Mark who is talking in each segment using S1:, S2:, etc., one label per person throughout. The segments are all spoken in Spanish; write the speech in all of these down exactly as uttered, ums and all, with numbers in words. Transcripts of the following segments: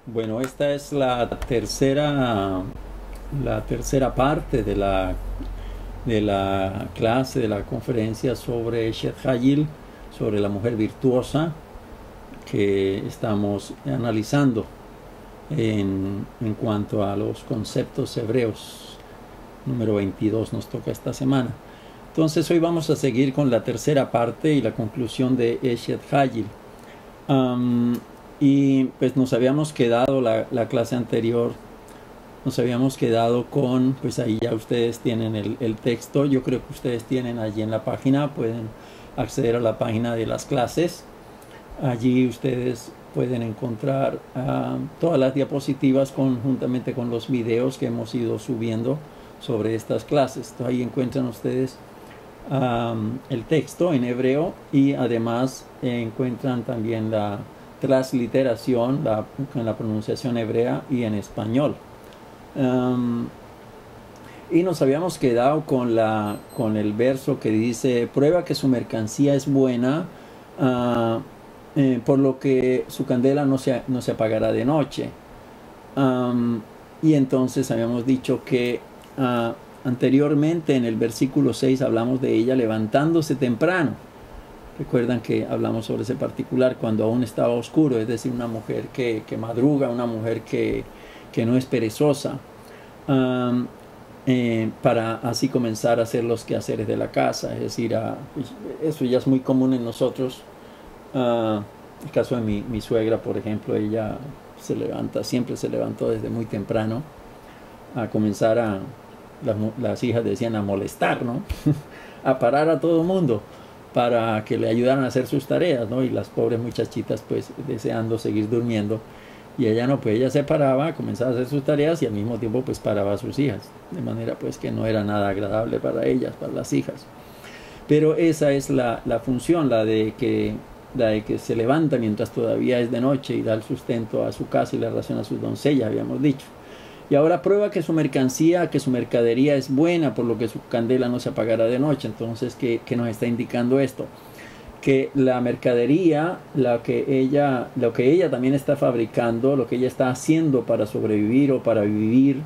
S1: Bueno, esta es la tercera, la tercera parte de la, de la clase, de la conferencia sobre Eshet Hayil, sobre la mujer virtuosa, que estamos analizando en, en cuanto a los conceptos hebreos. Número veintidós nos toca esta semana. Entonces hoy vamos a seguir con la tercera parte y la conclusión de Eshet Hayil. Um, y pues nos habíamos quedado la, la clase anterior, nos habíamos quedado con, pues ahí ya ustedes tienen el, el texto. Yo creo que ustedes tienen allí en la página, pueden acceder a la página de las clases. Allí ustedes pueden encontrar uh, todas las diapositivas conjuntamente con los videos que hemos ido subiendo sobre estas clases. Entonces, ahí encuentran ustedes um, el texto en hebreo y además eh, encuentran también la transliteración la, con la pronunciación hebrea y en español. Um, y nos habíamos quedado con, la, con el verso que dice: prueba que su mercancía es buena, uh, eh, por lo que su candela no se, no se apagará de noche. Um, y entonces habíamos dicho que uh, anteriormente en el versículo seis hablamos de ella levantándose temprano. Recuerdan que hablamos sobre ese particular cuando aún estaba oscuro, es decir, una mujer que, que madruga, una mujer que, que no es perezosa, um, eh, para así comenzar a hacer los quehaceres de la casa. Es decir, a, eso ya es muy común en nosotros. Uh, el caso de mi, mi suegra, por ejemplo, ella se levanta, siempre se levantó desde muy temprano a comenzar a, las, las hijas decían, a molestar, ¿no? A parar a todo el mundo para que le ayudaran a hacer sus tareas, ¿no? Y las pobres muchachitas pues deseando seguir durmiendo, y ella no, pues ella se paraba, comenzaba a hacer sus tareas y al mismo tiempo pues paraba a sus hijas, de manera pues que no era nada agradable para ellas, para las hijas. Pero esa es la, la función, la de, que, la de que se levanta mientras todavía es de noche y da el sustento a su casa y la ración a sus doncellas, habíamos dicho. Y ahora prueba que su mercancía, que su mercadería es buena, por lo que su candela no se apagará de noche. Entonces, ¿qué, qué nos está indicando esto? Que la mercadería, la que ella, lo que ella también está fabricando, lo que ella está haciendo para sobrevivir o para vivir,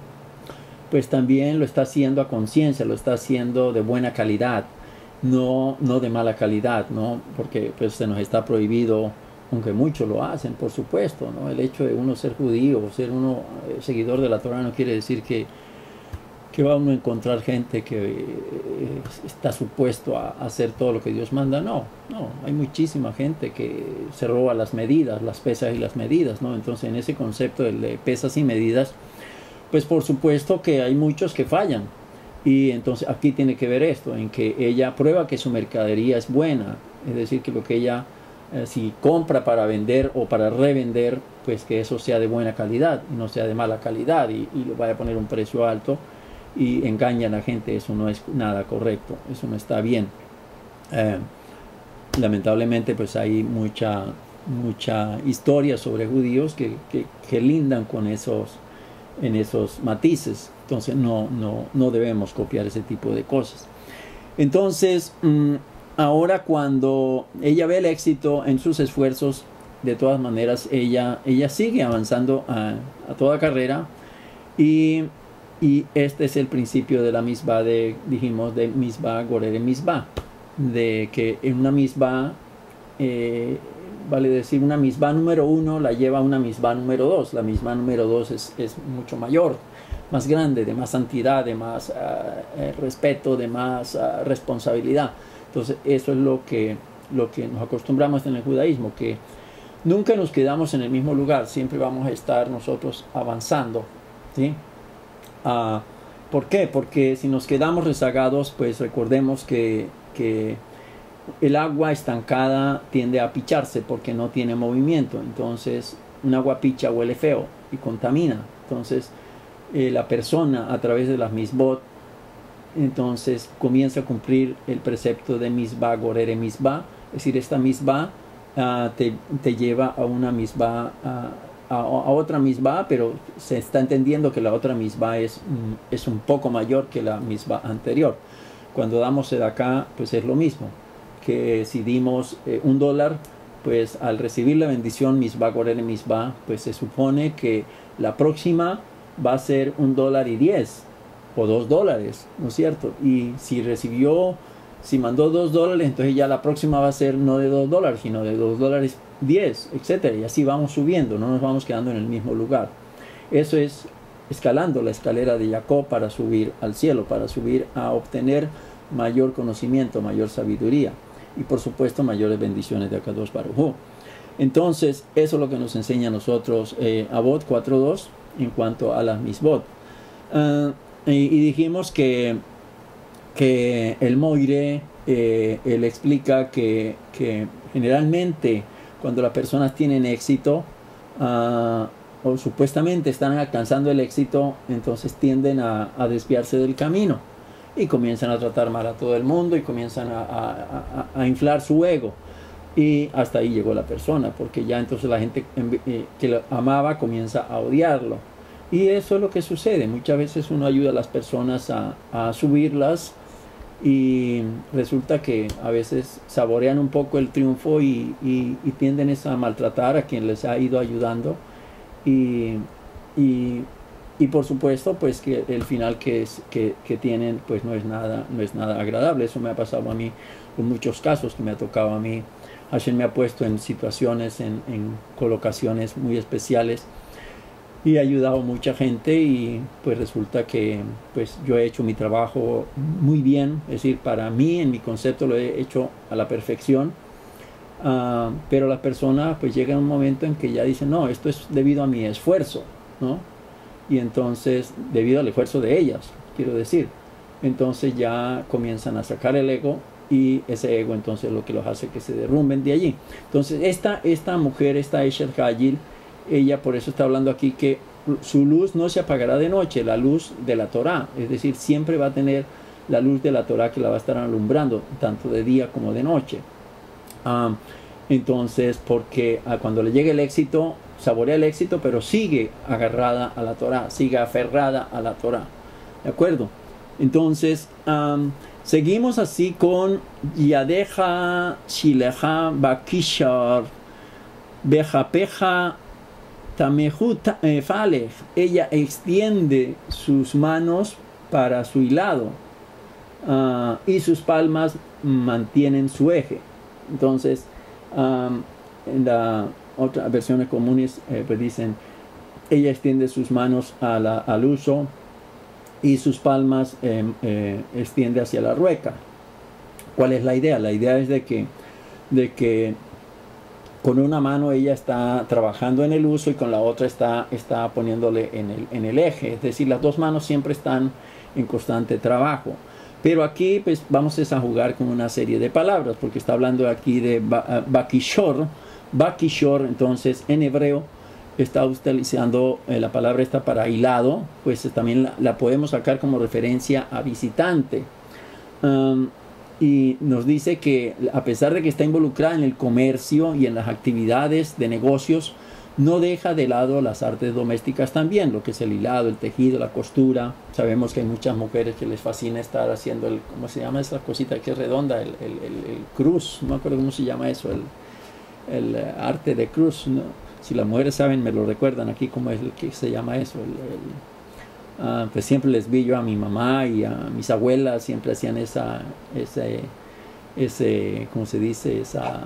S1: pues también lo está haciendo a conciencia, lo está haciendo de buena calidad, no, no de mala calidad, ¿no? Porque pues se nos está prohibido, aunque muchos lo hacen, por supuesto, ¿no? El hecho de uno ser judío o ser uno eh, seguidor de la Torah no quiere decir que, que va uno a encontrar gente que eh, está supuesto a, a hacer todo lo que Dios manda. No, no, hay muchísima gente que se roba las medidas, las pesas y las medidas, ¿no? Entonces, en ese concepto de pesas y medidas, pues por supuesto que hay muchos que fallan. Y entonces aquí tiene que ver esto, en que ella prueba que su mercadería es buena, es decir, que lo que ella Eh, si compra para vender o para revender, pues que eso sea de buena calidad y no sea de mala calidad, y, y le vaya a poner un precio alto y engaña a la gente. Eso no es nada correcto, eso no está bien. Eh, lamentablemente pues hay mucha mucha historia sobre judíos que, que, que lindan con esos en esos matices. Entonces no, no, no debemos copiar ese tipo de cosas. Entonces mmm, ahora cuando ella ve el éxito en sus esfuerzos, de todas maneras ella, ella sigue avanzando a, a toda carrera, y, y este es el principio de la misbah, de, dijimos, de misbah, gorere misbah, de que en una misbah, eh, vale decir, una misbah número uno la lleva a una misbah número dos. La misbah número dos es, es mucho mayor, más grande, de más santidad, de más uh, respeto, de más uh, responsabilidad. Entonces eso es lo que, lo que nos acostumbramos en el judaísmo, que nunca nos quedamos en el mismo lugar, siempre vamos a estar nosotros avanzando, ¿sí? Uh, ¿Por qué? Porque si nos quedamos rezagados, pues recordemos que, que el agua estancada tiende a picharse porque no tiene movimiento. Entonces un agua picha huele feo y contamina. Entonces eh, la persona, a través de las misbot, entonces comienza a cumplir el precepto de misbah, gorere misbah, es decir, esta misbah uh, te, te lleva a una misbah, uh, a, a otra misbah, pero se está entendiendo que la otra misbah es, mm, es un poco mayor que la misbah anterior. Cuando damos de acá, pues es lo mismo, que si dimos eh, un dólar, pues al recibir la bendición misbah gorere misbah, pues se supone que la próxima va a ser un dólar y diez o dos dólares, ¿no es cierto? Y si recibió, si mandó dos dólares, entonces ya la próxima va a ser no de dos dólares, sino de dos dólares diez, etcétera. Y así vamos subiendo, no nos vamos quedando en el mismo lugar. Eso es escalando la escalera de Jacob para subir al cielo, para subir a obtener mayor conocimiento, mayor sabiduría y por supuesto mayores bendiciones de Akadosh Baruj Hu. Entonces eso es lo que nos enseña a nosotros eh, Avot cuatro dos en cuanto a las misbot. Uh, y, y dijimos que, que el Moire, eh, él explica que, que generalmente cuando las personas tienen éxito uh, o supuestamente están alcanzando el éxito, entonces tienden a, a desviarse del camino y comienzan a tratar mal a todo el mundo y comienzan a, a, a, a inflar su ego. Y hasta ahí llegó la persona, porque ya entonces la gente que lo amaba comienza a odiarlo. Y eso es lo que sucede. Muchas veces uno ayuda a las personas a, a subirlas y resulta que a veces saborean un poco el triunfo y, y, y tienden a maltratar a quien les ha ido ayudando. Y, y, y por supuesto pues que el final que, es, que, que tienen pues no es, nada, no es nada agradable. Eso me ha pasado a mí en muchos casos que me ha tocado a mí. Hashem me ha puesto en situaciones, en, en colocaciones muy especiales y he ayudado a mucha gente y pues resulta que pues yo he hecho mi trabajo muy bien, es decir, para mí en mi concepto lo he hecho a la perfección, uh, pero la persona pues llega a un momento en que ya dice no, esto es debido a mi esfuerzo, ¿no? Y entonces debido al esfuerzo de ellas, quiero decir, entonces ya comienzan a sacar el ego y ese ego entonces es lo que los hace que se derrumben de allí. Entonces esta, esta mujer, esta Eshet Hagil, ella por eso está hablando aquí que su luz no se apagará de noche, la luz de la Torah, es decir, siempre va a tener la luz de la Torah que la va a estar alumbrando, tanto de día como de noche. Um, entonces, porque uh, cuando le llegue el éxito, saborea el éxito, pero sigue agarrada a la Torah, sigue aferrada a la Torah. ¿De acuerdo? Entonces, um, seguimos así con Yadeja Shileja Bakishar Bejapeja Tamehu Falej. Ella extiende sus manos para su hilado uh, y sus palmas mantienen su eje. Entonces, um, en la otra versiones comunes eh, pues dicen ella extiende sus manos a la, al uso y sus palmas eh, eh, extiende hacia la rueca. ¿Cuál es la idea? La idea es de que, de que con una mano ella está trabajando en el uso y con la otra está, está poniéndole en el, en el eje. Es decir, las dos manos siempre están en constante trabajo. Pero aquí pues vamos a jugar con una serie de palabras, porque está hablando aquí de Bakishor. Bakishor, entonces en hebreo está utilizando eh, la palabra esta para hilado, pues eh, también la, la podemos sacar como referencia a visitante. Um, y nos dice que a pesar de que está involucrada en el comercio y en las actividades de negocios, no deja de lado las artes domésticas también, lo que es el hilado, el tejido, la costura. Sabemos que hay muchas mujeres que les fascina estar haciendo el, ¿cómo se llama esa cosita que es redonda? El, el, el, el cruz, no me acuerdo cómo se llama eso, el, el arte de cruz, ¿no? Si las mujeres saben, me lo recuerdan aquí cómo es el que se llama eso. El, el, uh, pues siempre les vi yo a mi mamá y a mis abuelas, siempre hacían esa, ese, ese, ¿cómo se dice? Esa,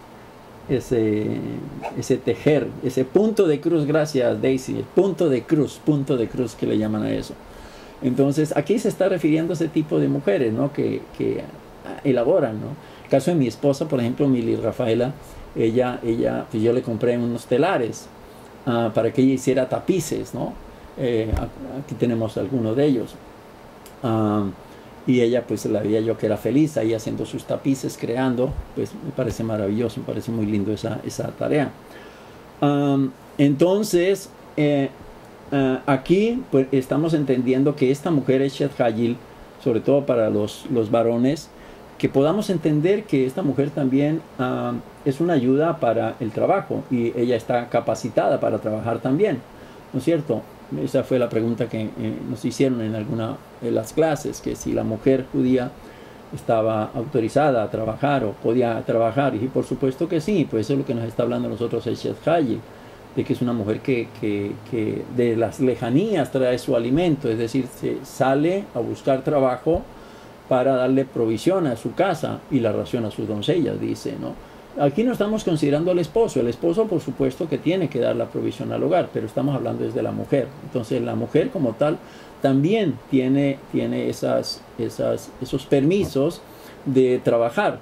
S1: ese, ese tejer, ese punto de cruz, gracias Daisy, el punto de cruz, punto de cruz que le llaman a eso. Entonces, aquí se está refiriendo a ese tipo de mujeres, ¿no? Que, que elaboran, ¿no? El caso de mi esposa, por ejemplo, Mili Rafaela, ella, ella, pues yo le compré unos telares uh, para que ella hiciera tapices, ¿no? Eh, aquí tenemos algunos de ellos. Uh, y ella, pues la veía yo que era feliz ahí haciendo sus tapices, creando, pues me parece maravilloso, me parece muy lindo esa, esa tarea. Um, entonces, eh, uh, aquí pues estamos entendiendo que esta mujer es Eshet Hagil, sobre todo para los, los varones, que podamos entender que esta mujer también uh, es una ayuda para el trabajo y ella está capacitada para trabajar también, ¿no es cierto? Esa fue la pregunta que eh, nos hicieron en alguna de las clases, que si la mujer judía estaba autorizada a trabajar o podía trabajar. Y por supuesto que sí, pues eso es lo que nos está hablando nosotros el Eshet Hayil, de que es una mujer que, que, que de las lejanías trae su alimento, es decir, se sale a buscar trabajo para darle provisión a su casa y la ración a sus doncellas, dice, ¿no? Aquí no estamos considerando al esposo. El esposo, por supuesto, que tiene que dar la provisión al hogar, pero estamos hablando desde la mujer. Entonces, la mujer como tal también tiene, tiene esas, esas, esos permisos de trabajar,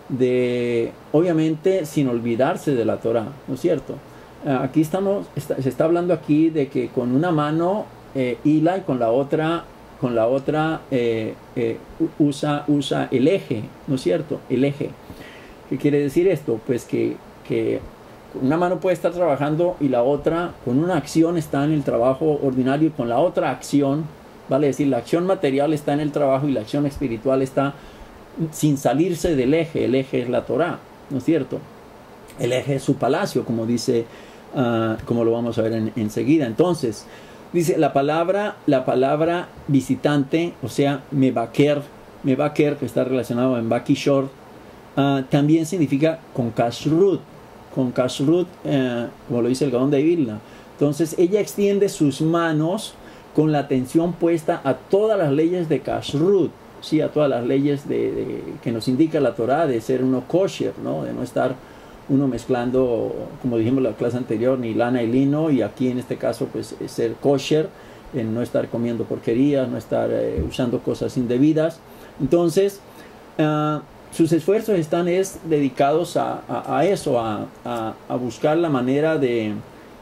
S1: de, obviamente, sin olvidarse de la Torah, ¿no es cierto? Aquí estamos, está, se está hablando aquí de que con una mano eh, hila y con la otra, con la otra eh, eh, usa, usa el eje, ¿no es cierto? El eje. ¿Qué quiere decir esto? Pues que, que una mano puede estar trabajando y la otra, con una acción está en el trabajo ordinario y con la otra acción, vale decir, la acción material está en el trabajo y la acción espiritual está sin salirse del eje. El eje es la Torah, ¿no es cierto? El eje es su palacio, como dice, uh, como lo vamos a ver en, enseguida. Entonces, dice la palabra, la palabra visitante, o sea, mebaker, mebaker, que está relacionado en bakishor, Uh, también significa con kashrut, con kashrut, uh, como lo dice el Gaón de Vilna. Entonces ella extiende sus manos con la atención puesta a todas las leyes de kashrut, ¿sí? A todas las leyes de, de, que nos indica la Torah, de ser uno kosher, ¿no? De no estar uno mezclando, como dijimos en la clase anterior, ni lana y lino, y aquí en este caso pues ser kosher, en no estar comiendo porquerías, no estar eh, usando cosas indebidas. Entonces uh, sus esfuerzos están es dedicados a, a, a eso, a, a, a buscar la manera de,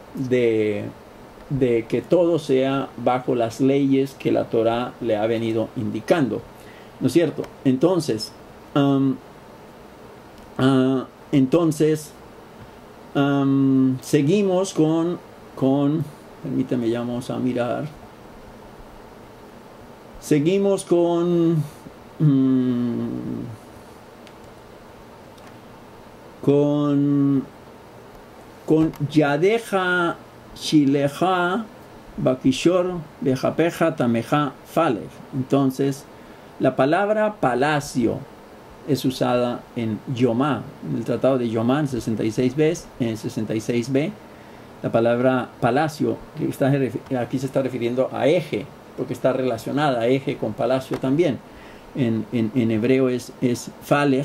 S1: de, de que todo sea bajo las leyes que la Torah le ha venido indicando, ¿no es cierto? Entonces, um, uh, entonces um, seguimos con, con, permítame, ya vamos a mirar, seguimos con... Um, con con Yadeja Shileja Bakishor Bejapeja Tameja Falej. Entonces la palabra palacio es usada en Yomá, en el tratado de Yomá, en sesenta y seis B, en sesenta y seis B. La palabra palacio, que está, aquí se está refiriendo a eje, porque está relacionada a eje con palacio también. En, en, en hebreo es, es Falej.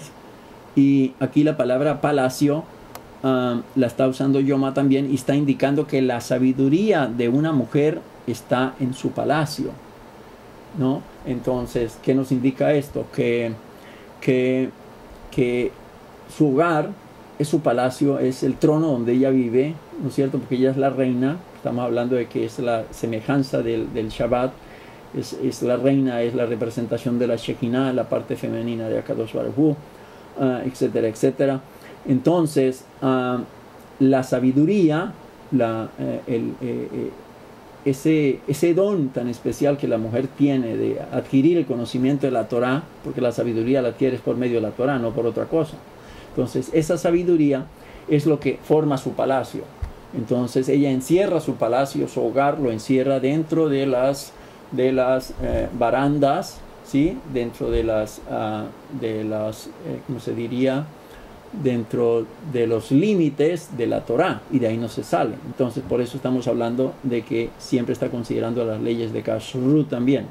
S1: Y aquí la palabra palacio uh, la está usando Yoma también y está indicando que la sabiduría de una mujer está en su palacio, ¿no? Entonces, ¿qué nos indica esto? Que, que, que su hogar es su palacio, es el trono donde ella vive, ¿no es cierto? Porque ella es la reina. Estamos hablando de que es la semejanza del, del Shabbat. Es, es la reina, es la representación de la Shekinah, la parte femenina de Akadosh Baruj Hu. Uh, etcétera, etcétera. Entonces, uh, la sabiduría, la, eh, el, eh, eh, ese, ese don tan especial que la mujer tiene de adquirir el conocimiento de la Torah, porque la sabiduría la adquieres por medio de la Torah, no por otra cosa. Entonces, esa sabiduría es lo que forma su palacio. Entonces, ella encierra su palacio, su hogar, lo encierra dentro de las, de las eh, barandas, ¿sí? Dentro de las, uh, de las eh, ¿cómo se diría? Dentro de los límites de la Torah, y de ahí no se sale. Entonces, por eso estamos hablando de que siempre está considerando las leyes de Kashrut también.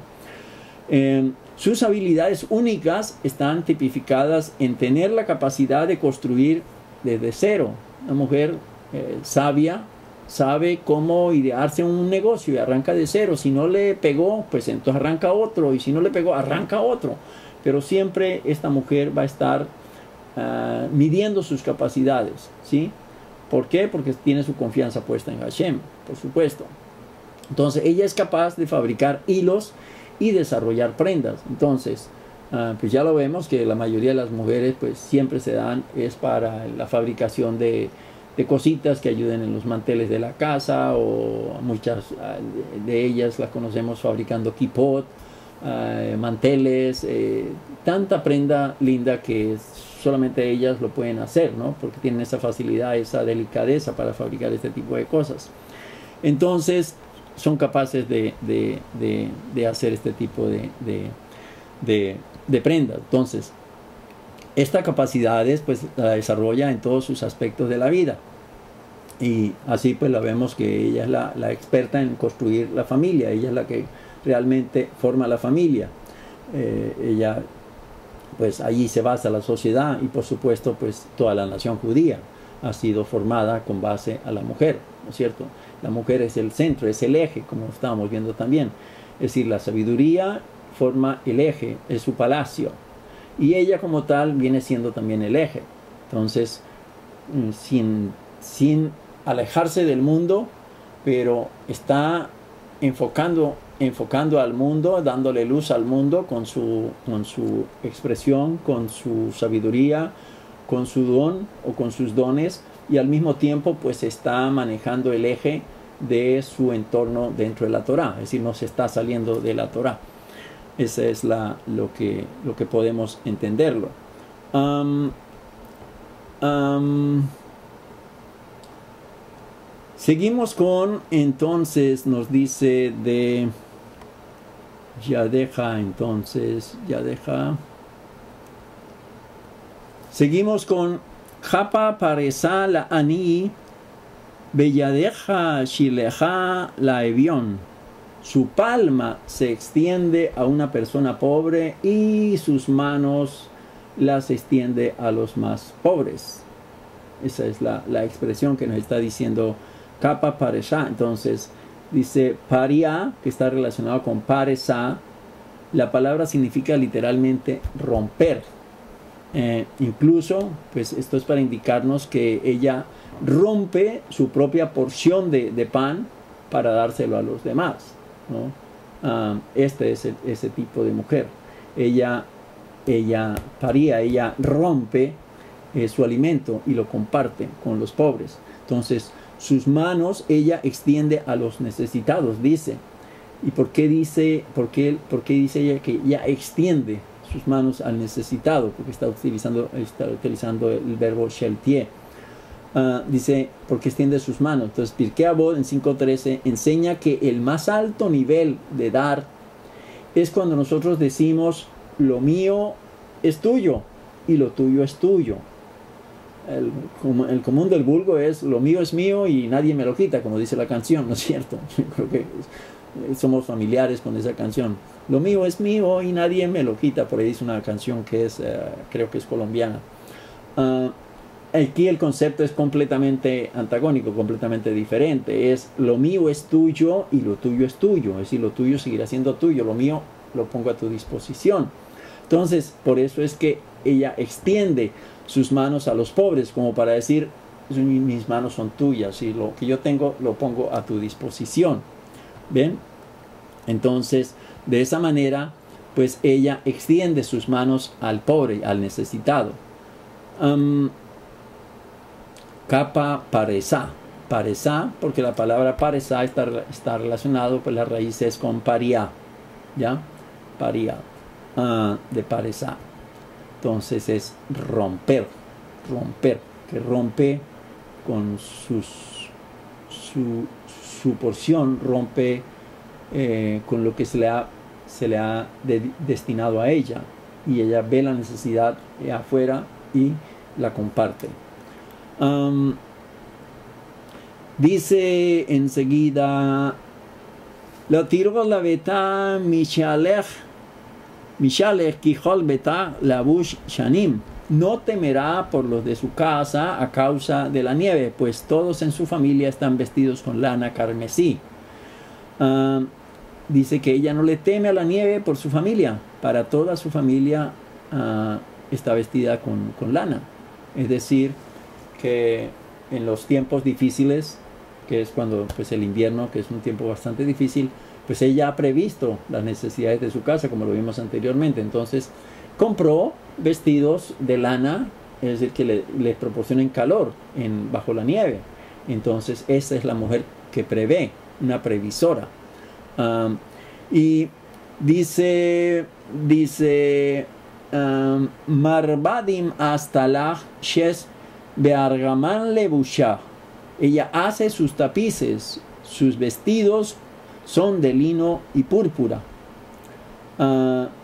S1: Eh, sus habilidades únicas están tipificadas en tener la capacidad de construir desde cero. Una mujer eh, sabia, sabe cómo idearse un negocio y arranca de cero. Si no le pegó, pues entonces arranca otro, y si no le pegó, arranca otro. Pero siempre esta mujer va a estar uh, midiendo sus capacidades, ¿sí? ¿Por qué? Porque tiene su confianza puesta en Hashem, por supuesto. Entonces ella es capaz de fabricar hilos y desarrollar prendas. Entonces uh, pues ya lo vemos que la mayoría de las mujeres pues siempre se dan es para la fabricación de de cositas que ayuden en los manteles de la casa, o muchas de ellas las conocemos fabricando kipot, uh, manteles, eh, tanta prenda linda que solamente ellas lo pueden hacer, ¿no? Porque tienen esa facilidad, esa delicadeza para fabricar este tipo de cosas. Entonces son capaces de, de, de, de hacer este tipo de, de, de de prenda. Entonces, esta capacidad pues la desarrolla en todos sus aspectos de la vida. Y así pues la vemos que ella es la, la experta en construir la familia. Ella es la que realmente forma la familia. Eh, ella, pues allí se basa la sociedad y por supuesto pues toda la nación judía ha sido formada con base a la mujer, ¿no es cierto? La mujer es el centro, es el eje, como estábamos viendo también. Es decir, la sabiduría forma el eje, es su palacio. Y ella como tal viene siendo también el eje. Entonces, sin, sin alejarse del mundo, pero está enfocando, enfocando al mundo, dándole luz al mundo con su, con su expresión, con su sabiduría, con su don o con sus dones, y al mismo tiempo pues está manejando el eje de su entorno dentro de la Torá, es decir, no se está saliendo de la Torá. Esa es la, lo, que, lo que podemos entenderlo. Um, um, seguimos con, entonces, nos dice de, ya deja, entonces, ya deja. Seguimos con Japa paresa la ani, belladeja shileja la evión. Su palma se extiende a una persona pobre y sus manos las extiende a los más pobres. Esa es la, la expresión que nos está diciendo Japa paresa. Entonces dice paria, que está relacionado con paresa. La palabra significa literalmente romper. Eh, incluso, pues esto es para indicarnos que ella rompe su propia porción de, de pan para dárselo a los demás, ¿no? Uh, este es el, ese tipo de mujer. Ella, ella paría, ella rompe eh, su alimento y lo comparte con los pobres. Entonces, sus manos ella extiende a los necesitados, dice. ¿Y por qué dice, por qué, por qué dice ella que ella extiende sus manos al necesitado? Porque está utilizando, está utilizando el verbo sheltie. Uh, dice, porque extiende sus manos. Entonces, Pirkei Avot en cinco trece enseña que el más alto nivel de dar es cuando nosotros decimos, lo mío es tuyo y lo tuyo es tuyo. El, el común del vulgo es, lo mío es mío y nadie me lo quita, como dice la canción, ¿no es cierto? Yo creo que somos familiares con esa canción. Lo mío es mío y nadie me lo quita. Por ahí es una canción que es, uh, creo que es colombiana. Uh, aquí el concepto es completamente antagónico, completamente diferente. Es lo mío es tuyo y lo tuyo es tuyo. Es decir, lo tuyo seguirá siendo tuyo. Lo mío lo pongo a tu disposición. Entonces, por eso es que ella extiende sus manos a los pobres, como para decir, mis manos son tuyas y lo que yo tengo lo pongo a tu disposición. ¿Ven? Entonces, de esa manera, pues ella extiende sus manos al pobre, al necesitado. Um, Capa paresa. Paresa, porque la palabra paresa está, está relacionado, pues la raíz es con paria. ¿Ya? Paria. Uh, de paresa. Entonces es romper. Romper. Que rompe con sus, su, su porción, rompe eh, con lo que se le ha, se le ha de, destinado a ella. Y ella ve la necesidad eh, afuera y la comparte. Um, dice enseguida, la tiró la beta mishalech mishalech kijol beta labush shanim. No temerá por los de su casa a causa de la nieve, pues todos en su familia están vestidos con lana carmesí. Uh, dice que ella no le teme a la nieve por su familia. Para toda su familia uh, está vestida con, con lana. Es decir, que en los tiempos difíciles, que es cuando pues el invierno, que es un tiempo bastante difícil, pues ella ha previsto las necesidades de su casa, como lo vimos anteriormente. Entonces compró vestidos de lana, es decir, que le, le proporcionen calor en, bajo la nieve. Entonces esa es la mujer que prevé, una previsora. Um, y dice, dice um, Marbadim astalach shes beargaman lebusha. Ella hace sus tapices, sus vestidos son de lino y púrpura. Uh,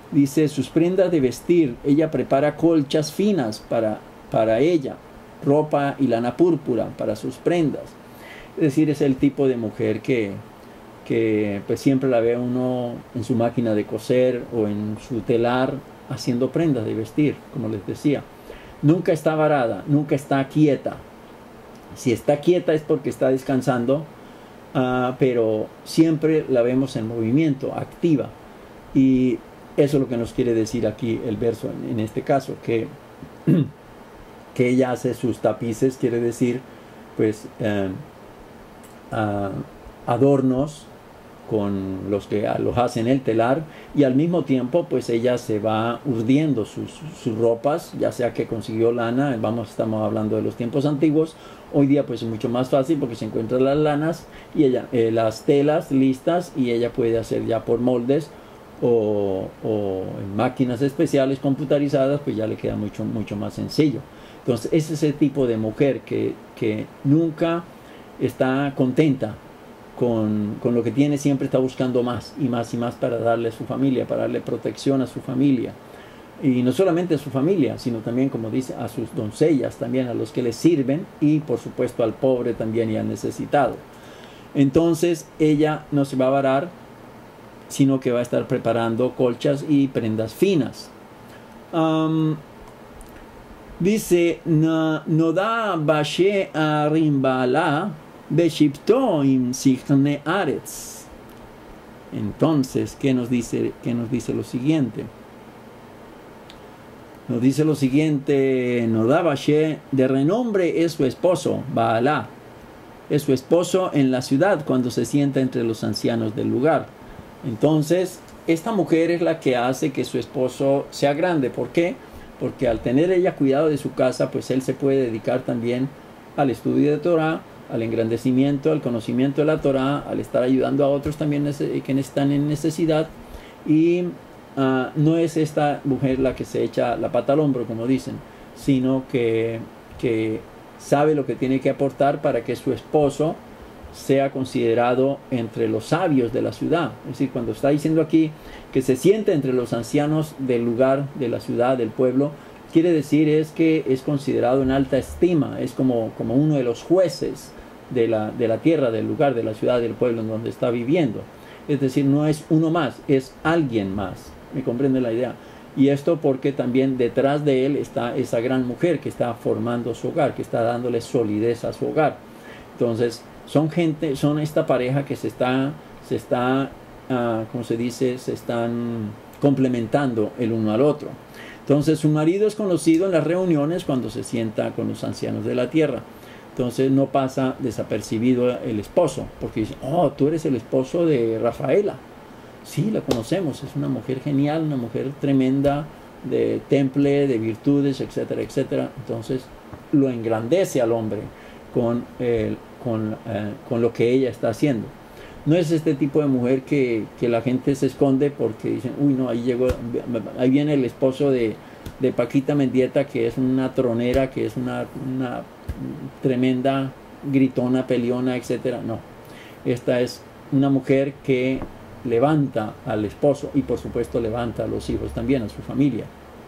S1: Dice, sus prendas de vestir, ella prepara colchas finas para, para ella, ropa y lana púrpura para sus prendas. Es decir, es el tipo de mujer que, que pues siempre la ve uno en su máquina de coser o en su telar haciendo prendas de vestir, como les decía. Nunca está varada, nunca está quieta. Si está quieta es porque está descansando, uh, pero siempre la vemos en movimiento, activa. Y eso es lo que nos quiere decir aquí el verso en, en este caso, que, que ella hace sus tapices, quiere decir, pues, uh, uh, adornos con los que los hacen el telar, y al mismo tiempo pues ella se va urdiendo sus, sus ropas, ya sea que consiguió lana. Vamos, estamos hablando de los tiempos antiguos. Hoy día pues es mucho más fácil porque se encuentran las lanas y ella, eh, las telas listas, y ella puede hacer ya por moldes o, o en máquinas especiales computarizadas, pues ya le queda mucho, mucho más sencillo. Entonces ese es el tipo de mujer que, que nunca está contenta Con, con lo que tiene, siempre está buscando más y más y más para darle a su familia, para darle protección a su familia. Y no solamente a su familia, sino también, como dice, a sus doncellas, también a los que le sirven, y por supuesto al pobre también y al necesitado. Entonces ella no se va a varar, sino que va a estar preparando colchas y prendas finas. Um, dice, no, no da bashe a rimbala Beshipto im sichne aretz. Entonces, ¿qué nos dice, qué nos dice lo siguiente? Nos dice lo siguiente: Nodabashe, de renombre es su esposo, Baalá. Es su esposo en la ciudad cuando se sienta entre los ancianos del lugar. Entonces, esta mujer es la que hace que su esposo sea grande. ¿Por qué? Porque al tener ella cuidado de su casa, pues él se puede dedicar también al estudio de Torah, al engrandecimiento, al conocimiento de la Torah, al estar ayudando a otros también que están en necesidad. Y uh, no es esta mujer la que se echa la pata al hombro, como dicen, sino que, que sabe lo que tiene que aportar para que su esposo sea considerado entre los sabios de la ciudad. Es decir, cuando está diciendo aquí que se siente entre los ancianos del lugar, de la ciudad, del pueblo, quiere decir es que es considerado en alta estima, es como, como uno de los jueces de la, de la tierra, del lugar, de la ciudad, del pueblo en donde está viviendo. Es decir, no es uno más, es alguien más. ¿Me comprende la idea? Y esto porque también detrás de él está esa gran mujer que está formando su hogar, que está dándole solidez a su hogar. Entonces, son gente, son esta pareja que se está, se está, uh, como se dice, se están complementando el uno al otro. Entonces, su marido es conocido en las reuniones cuando se sienta con los ancianos de la tierra. Entonces no pasa desapercibido el esposo, porque dice, oh, tú eres el esposo de Rafaela. Sí, la conocemos, es una mujer genial, una mujer tremenda, de temple, de virtudes, etcétera, etcétera. Entonces lo engrandece al hombre con, eh, con, eh, con lo que ella está haciendo. No es este tipo de mujer que, que la gente se esconde porque dicen, uy, no, ahí llegó, ahí viene el esposo de, de Paquita Mendieta, que es una tronera, que es una, una tremenda gritona, peleona, etcétera. No, esta es una mujer que levanta al esposo y por supuesto levanta a los hijos también, a su familia.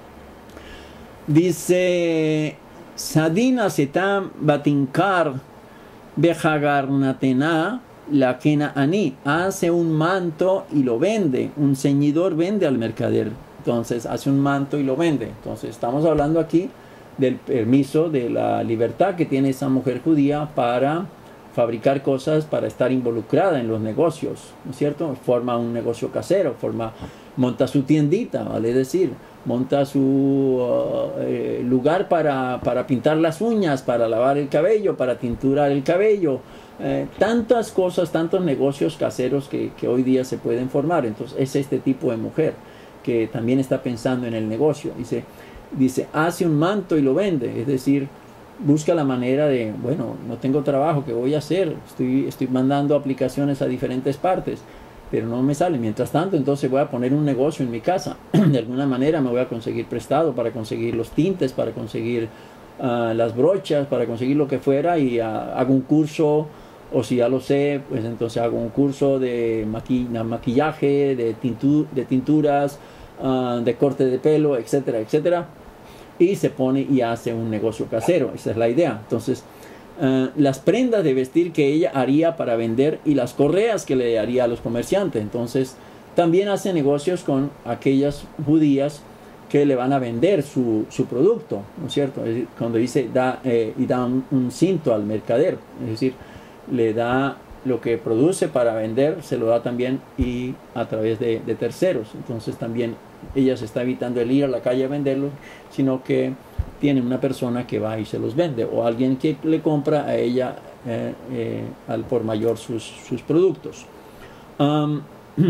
S1: Dice, Sadina setam batinkar bejagarnatena la quena ani, hace un manto y lo vende. Un ceñidor vende al mercader, entonces hace un manto y lo vende. Entonces estamos hablando aquí del permiso, de la libertad que tiene esa mujer judía para fabricar cosas, para estar involucrada en los negocios, ¿no es cierto? Forma un negocio casero, forma, monta su tiendita, vale decir, monta su uh, eh, lugar para, para pintar las uñas, para lavar el cabello, para tinturar el cabello, eh, tantas cosas, tantos negocios caseros que, que hoy día se pueden formar. Entonces es este tipo de mujer que también está pensando en el negocio. Dice, dice, hace un manto y lo vende, es decir, busca la manera de, bueno, no tengo trabajo, ¿qué voy a hacer? Estoy, estoy mandando aplicaciones a diferentes partes, pero no me sale. Mientras tanto, entonces voy a poner un negocio en mi casa. De alguna manera me voy a conseguir prestado para conseguir los tintes, para conseguir uh, las brochas, para conseguir lo que fuera, y uh, hago un curso, o si ya lo sé, pues entonces hago un curso de maqui maquillaje, de, tintu de tinturas, uh, de corte de pelo, etcétera, etcétera, y se pone y hace un negocio casero. Esa es la idea. Entonces, uh, las prendas de vestir que ella haría para vender y las correas que le haría a los comerciantes. Entonces, también hace negocios con aquellas judías que le van a vender su, su producto, ¿no es cierto? Es decir, cuando dice da, eh, y da un, un cinto al mercader, es decir, le da lo que produce para vender, se lo da también y a través de, de terceros. Entonces también ella se está evitando el ir a la calle a venderlos, sino que tiene una persona que va y se los vende, o alguien que le compra a ella eh, eh, al por mayor sus, sus productos. Um,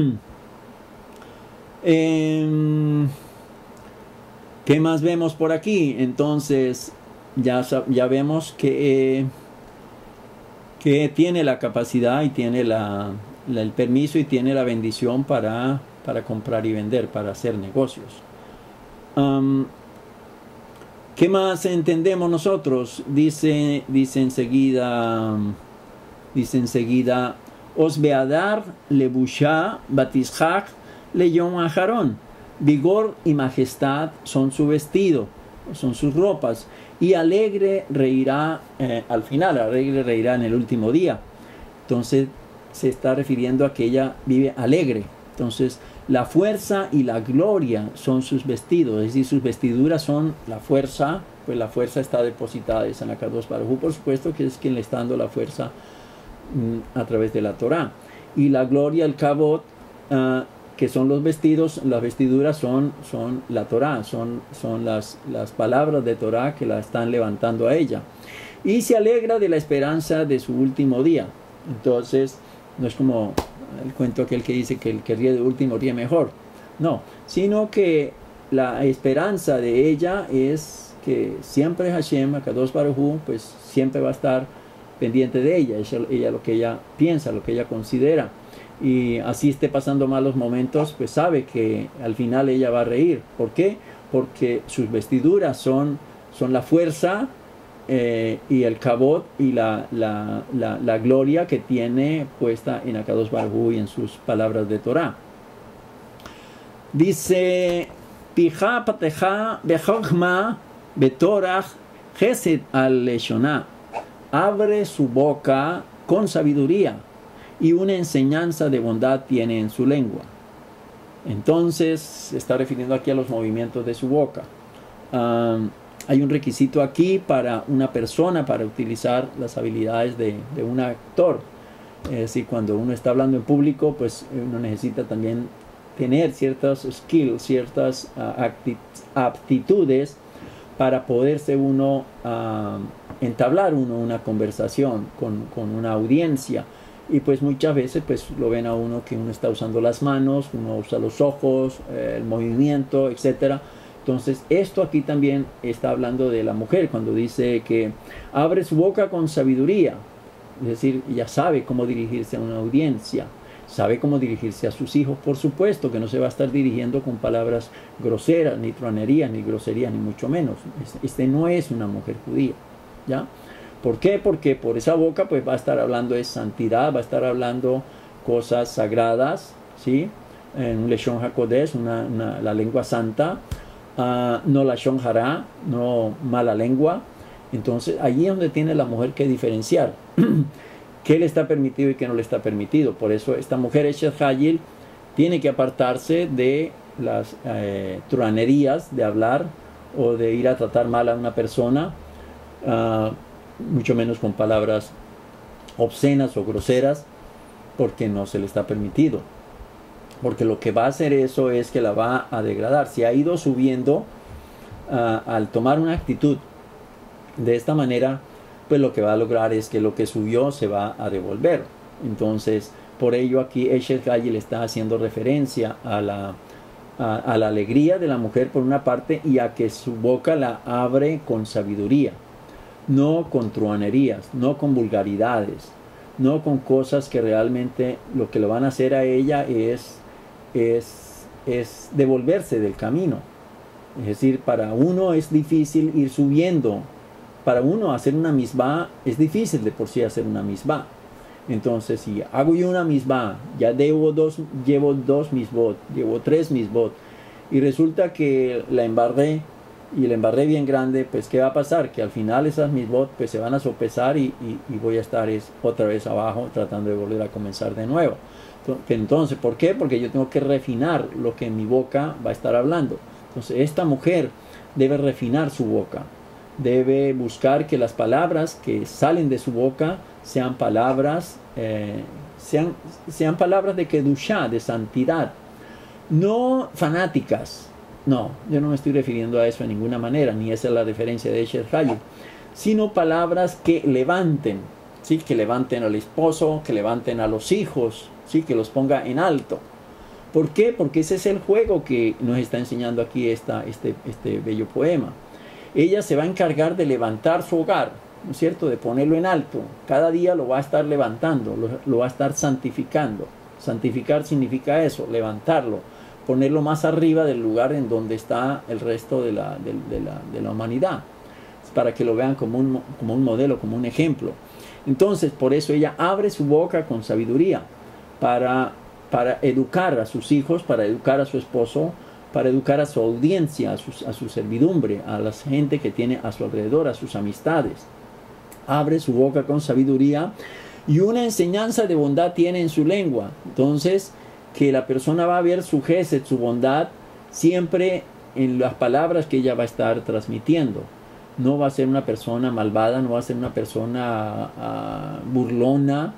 S1: eh, ¿Qué más vemos por aquí? Entonces ya, ya vemos que, eh, que tiene la capacidad y tiene la, la, el permiso y tiene la bendición para, para comprar y vender, para hacer negocios. Um, ¿Qué más entendemos nosotros? Dice, dice enseguida, dice enseguida, Os beadar lebusha batishak leyom aharón. Vigor y majestad son su vestido, son sus ropas, y alegre reirá eh, al final, alegre reirá en el último día. Entonces se está refiriendo a que ella vive alegre. Entonces la fuerza y la gloria son sus vestidos, es decir, sus vestiduras son la fuerza, pues la fuerza está depositada en San Akadosh Baruj Hu, por supuesto, que es quien le está dando la fuerza mm, a través de la Torah. Y la gloria, el kabod, uh, que son los vestidos, las vestiduras son, son la Torah, son, son las, las palabras de Torah que la están levantando a ella. Y se alegra de la esperanza de su último día. Entonces, no es como el cuento aquel que dice que el que ríe de último ríe mejor. No, sino que la esperanza de ella es que siempre Hashem, Akadosh Baruj Hu, pues siempre va a estar pendiente de ella. Ella, ella lo que ella piensa, lo que ella considera. Y así esté pasando malos momentos, pues sabe que al final ella va a reír. ¿Por qué? Porque sus vestiduras son, son la fuerza eh, y el kabod y la, la, la, la gloria que tiene puesta en Akadosh Baruj Hu y en sus palabras de Torah. Dice, Pija pateja bechokma betorach chesed al leshoná. Abre su boca con sabiduría y una enseñanza de bondad tiene en su lengua. Entonces se está refiriendo aquí a los movimientos de su boca. Um, hay un requisito aquí para una persona para utilizar las habilidades de, de un actor. Es decir, cuando uno está hablando en público, pues uno necesita también tener ciertas skills, ciertas uh, aptitudes para poderse uno uh, entablar uno una conversación con, con una audiencia. Y pues muchas veces pues lo ven a uno que uno está usando las manos, uno usa los ojos, eh, el movimiento, etcétera. Entonces esto aquí también está hablando de la mujer cuando dice que abre su boca con sabiduría. Es decir, ella sabe cómo dirigirse a una audiencia, sabe cómo dirigirse a sus hijos, por supuesto que no se va a estar dirigiendo con palabras groseras, ni truanerías, ni groserías, ni mucho menos. Este no es una mujer judía, ¿ya? ¿Por qué? Porque por esa boca pues va a estar hablando de santidad, va a estar hablando cosas sagradas, ¿sí? En un Leshon HaKodesh, una, una, la lengua santa, uh, no Lashon Hara, no mala lengua. Entonces allí es donde tiene la mujer que diferenciar qué le está permitido y qué no le está permitido. Por eso esta mujer, Eshet Hayil, tiene que apartarse de las eh, truanerías de hablar o de ir a tratar mal a una persona, uh, mucho menos con palabras obscenas o groseras, porque no se le está permitido. Porque lo que va a hacer eso es que la va a degradar. Si ha ido subiendo, uh, al tomar una actitud de esta manera, pues lo que va a lograr es que lo que subió se va a devolver. Entonces, por ello aquí Eshet Hayil está haciendo referencia a la, a, a la alegría de la mujer por una parte, y a que su boca la abre con sabiduría. No con truanerías, no con vulgaridades, no con cosas que realmente lo que le van a hacer a ella es, es, es devolverse del camino. Es decir, para uno es difícil ir subiendo. Para uno hacer una misbah es difícil de por sí hacer una misbah. Entonces, si hago yo una misbah, ya debo dos, llevo dos misbot, llevo tres misbot, y resulta que la embarré, y la embarré bien grande, pues ¿qué va a pasar? Que al final esas mitzvot pues se van a sopesar y, y, y voy a estar es, otra vez abajo tratando de volver a comenzar de nuevo. Entonces, ¿por qué? Porque yo tengo que refinar lo que en mi boca va a estar hablando. Entonces, esta mujer debe refinar su boca, debe buscar que las palabras que salen de su boca sean palabras, eh, sean, sean palabras de kedushá, de santidad, no fanáticas. No, yo no me estoy refiriendo a eso de ninguna manera, ni esa es la referencia de Esher Hayil, sino palabras que levanten, ¿sí? Que levanten al esposo, que levanten a los hijos, ¿sí? Que los ponga en alto. ¿Por qué? Porque ese es el juego que nos está enseñando aquí esta, este, este bello poema. Ella se va a encargar de levantar su hogar, ¿no es cierto? De ponerlo en alto. Cada día lo va a estar levantando, lo, lo va a estar santificando. Santificar significa eso, levantarlo, ponerlo más arriba del lugar en donde está el resto de la, de, de la, de la humanidad, para que lo vean como un, como un modelo, como un ejemplo. Entonces, por eso ella abre su boca con sabiduría, para, para educar a sus hijos, para educar a su esposo, para educar a su audiencia, a su, a su servidumbre, a la gente que tiene a su alrededor, a sus amistades. Abre su boca con sabiduría y una enseñanza de bondad tiene en su lengua. Entonces, que la persona va a ver su gesed, su bondad, siempre en las palabras que ella va a estar transmitiendo. No va a ser una persona malvada, no va a ser una persona uh, burlona.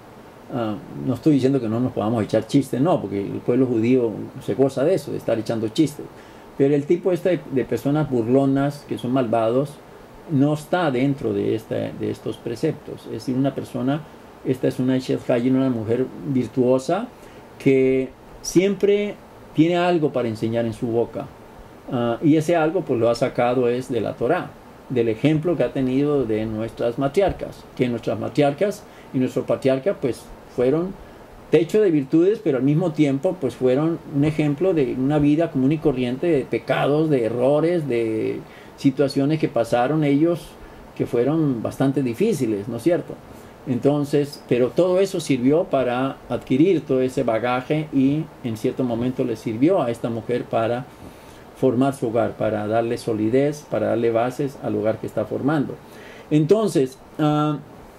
S1: Uh, no estoy diciendo que no nos podamos echar chistes, no, porque el pueblo judío se goza de eso, de estar echando chistes. Pero el tipo este de, de personas burlonas, que son malvados, no está dentro de, esta, de estos preceptos. Es decir, una persona, esta es una Eshet Hayil, una mujer virtuosa, que siempre tiene algo para enseñar en su boca. Uh, y ese algo pues lo ha sacado es de la Torá, del ejemplo que ha tenido de nuestras matriarcas, que nuestras matriarcas y nuestro patriarca pues fueron techo de virtudes, pero al mismo tiempo pues fueron un ejemplo de una vida común y corriente, de pecados, de errores, de situaciones que pasaron ellos que fueron bastante difíciles, ¿no es cierto? Entonces, pero todo eso sirvió para adquirir todo ese bagaje y en cierto momento le sirvió a esta mujer para formar su hogar, para darle solidez, para darle bases al hogar que está formando. Entonces, uh,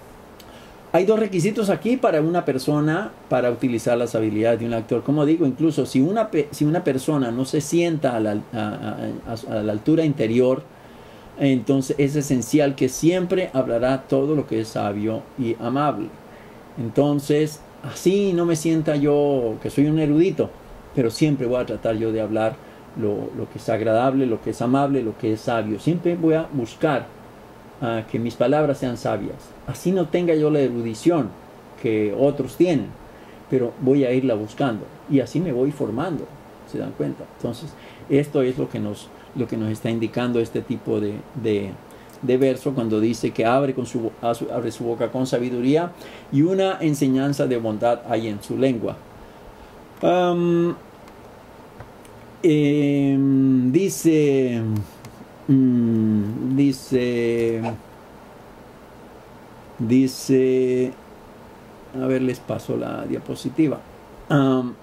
S1: hay dos requisitos aquí para una persona para utilizar las habilidades de un actor. Como digo, incluso si una, si una persona no se sienta a la, a, a, a la altura interior, entonces es esencial que siempre hablará todo lo que es sabio y amable. Entonces, así no me sienta yo que soy un erudito, pero siempre voy a tratar yo de hablar lo, lo que es agradable, lo que es amable, lo que es sabio. Siempre voy a buscar uh, que mis palabras sean sabias. Así no tenga yo la erudición que otros tienen, pero voy a irla buscando y así me voy formando, ¿se dan cuenta? Entonces, esto es lo que nos lo que nos está indicando este tipo de, de, de verso cuando dice que abre, con su, abre su boca con sabiduría y una enseñanza de bondad hay en su lengua. Um, eh, dice, um, dice, dice, a ver, les paso la diapositiva. Um,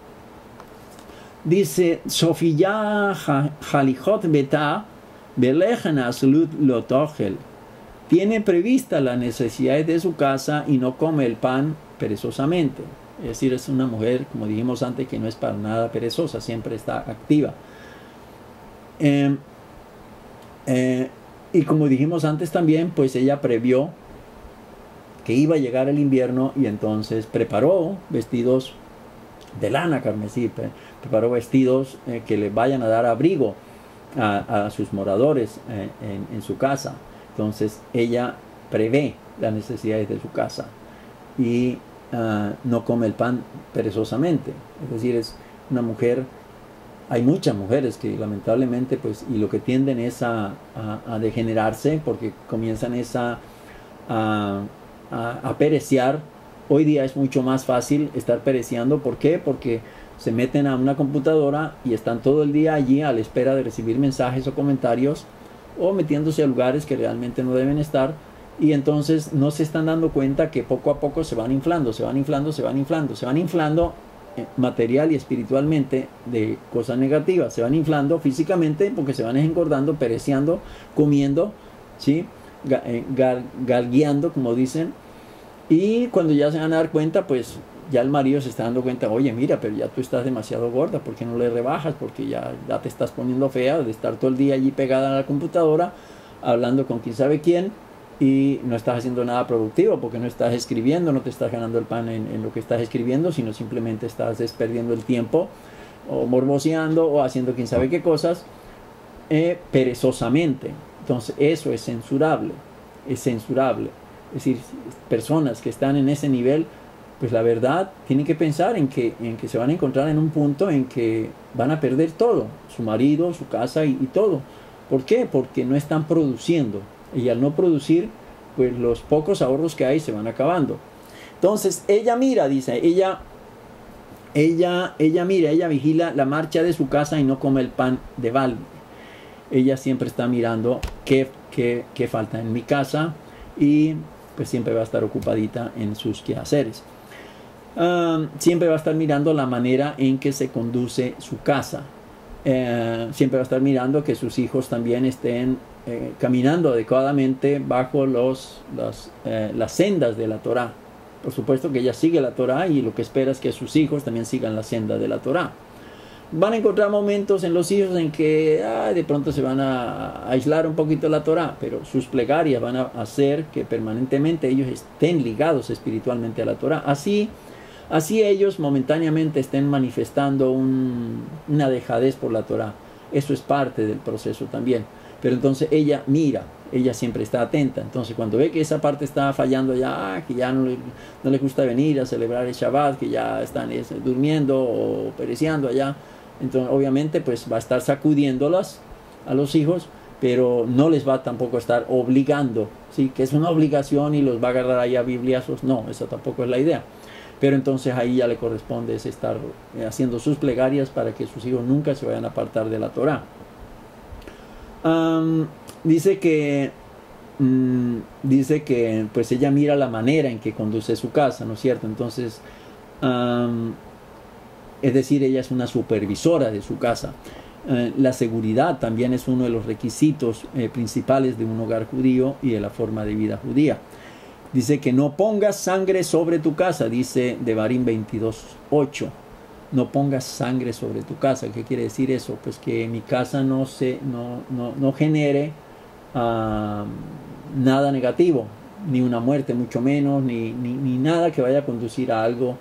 S1: Dice, Sofía Halijot Beta, Belejanas Lut Lotochel. Tiene prevista las necesidades de su casa y no come el pan perezosamente. Es decir, es una mujer, como dijimos antes, que no es para nada perezosa, siempre está activa. Eh, eh, y como dijimos antes también, pues ella previó que iba a llegar el invierno y entonces preparó vestidos de lana carmesí, preparó vestidos eh, que le vayan a dar abrigo a, a sus moradores eh, en, en su casa. Entonces ella prevé las necesidades de su casa y uh, no come el pan perezosamente. Es decir, es una mujer, hay muchas mujeres que lamentablemente pues y lo que tienden es a, a, a degenerarse porque comienzan es a, a, a, a pereciar. Hoy día es mucho más fácil estar pereciendo. ¿Por qué? Porque se meten a una computadora y están todo el día allí a la espera de recibir mensajes o comentarios o metiéndose a lugares que realmente no deben estar y entonces no se están dando cuenta que poco a poco se van inflando, se van inflando, se van inflando, se van inflando material y espiritualmente de cosas negativas. Se van inflando físicamente porque se van engordando, pereciendo, comiendo, ¿sí? Gar, gargueando, como dicen. Y cuando ya se van a dar cuenta, pues ya el marido se está dando cuenta, oye, mira, pero ya tú estás demasiado gorda, ¿por qué no le rebajas? Porque ya, ya te estás poniendo fea de estar todo el día allí pegada a la computadora, hablando con quién sabe quién, y no estás haciendo nada productivo, porque no estás escribiendo, no te estás ganando el pan en, en lo que estás escribiendo, sino simplemente estás perdiendo el tiempo, o morboseando, o haciendo quién sabe qué cosas, eh, perezosamente. Entonces eso es censurable, es censurable. Es decir, personas que están en ese nivel, pues la verdad, tienen que pensar en que, en que se van a encontrar en un punto en que van a perder todo, su marido, su casa y, y todo. ¿Por qué? Porque no están produciendo. Y al no producir, pues los pocos ahorros que hay se van acabando. Entonces, ella mira, dice, ella, ella, ella mira, ella vigila la marcha de su casa y no come el pan de balde. Ella siempre está mirando qué, qué, qué falta en mi casa y pues siempre va a estar ocupadita en sus quehaceres. Uh, siempre va a estar mirando la manera en que se conduce su casa. Uh, siempre va a estar mirando que sus hijos también estén eh, caminando adecuadamente bajo los, los, eh, las sendas de la Torá. Por supuesto que ella sigue la Torá y lo que espera es que sus hijos también sigan la senda de la Torá. Van a encontrar momentos en los hijos en que ah, de pronto se van a aislar un poquito de la Torá, pero sus plegarias van a hacer que permanentemente ellos estén ligados espiritualmente a la Torá. Así, así ellos momentáneamente estén manifestando un, una dejadez por la Torá. Eso es parte del proceso también. Pero entonces ella mira, ella siempre está atenta. Entonces cuando ve que esa parte está fallando ya, ah, que ya no le, no le gusta venir a celebrar el Shabbat, que ya están es, durmiendo o pereciendo allá, entonces obviamente pues va a estar sacudiéndolas a los hijos, pero no les va tampoco a estar obligando, ¿sí? Que es una obligación y los va a agarrar ahí a bibliazos. No, esa tampoco es la idea. Pero entonces ahí ya le corresponde es estar haciendo sus plegarias para que sus hijos nunca se vayan a apartar de la Torá. Um, dice que um, dice que pues ella mira la manera en que conduce su casa, ¿no es cierto? Entonces um, es decir, ella es una supervisora de su casa. Uh, la seguridad también es uno de los requisitos eh, principales de un hogar judío y de la forma de vida judía. Dice que no pongas sangre sobre tu casa, dice Devarim veintidós ocho. No pongas sangre sobre tu casa. ¿Qué quiere decir eso? Pues que mi casa no, se, no, no, no genere uh, nada negativo, ni una muerte mucho menos, ni, ni, ni nada que vaya a conducir a algo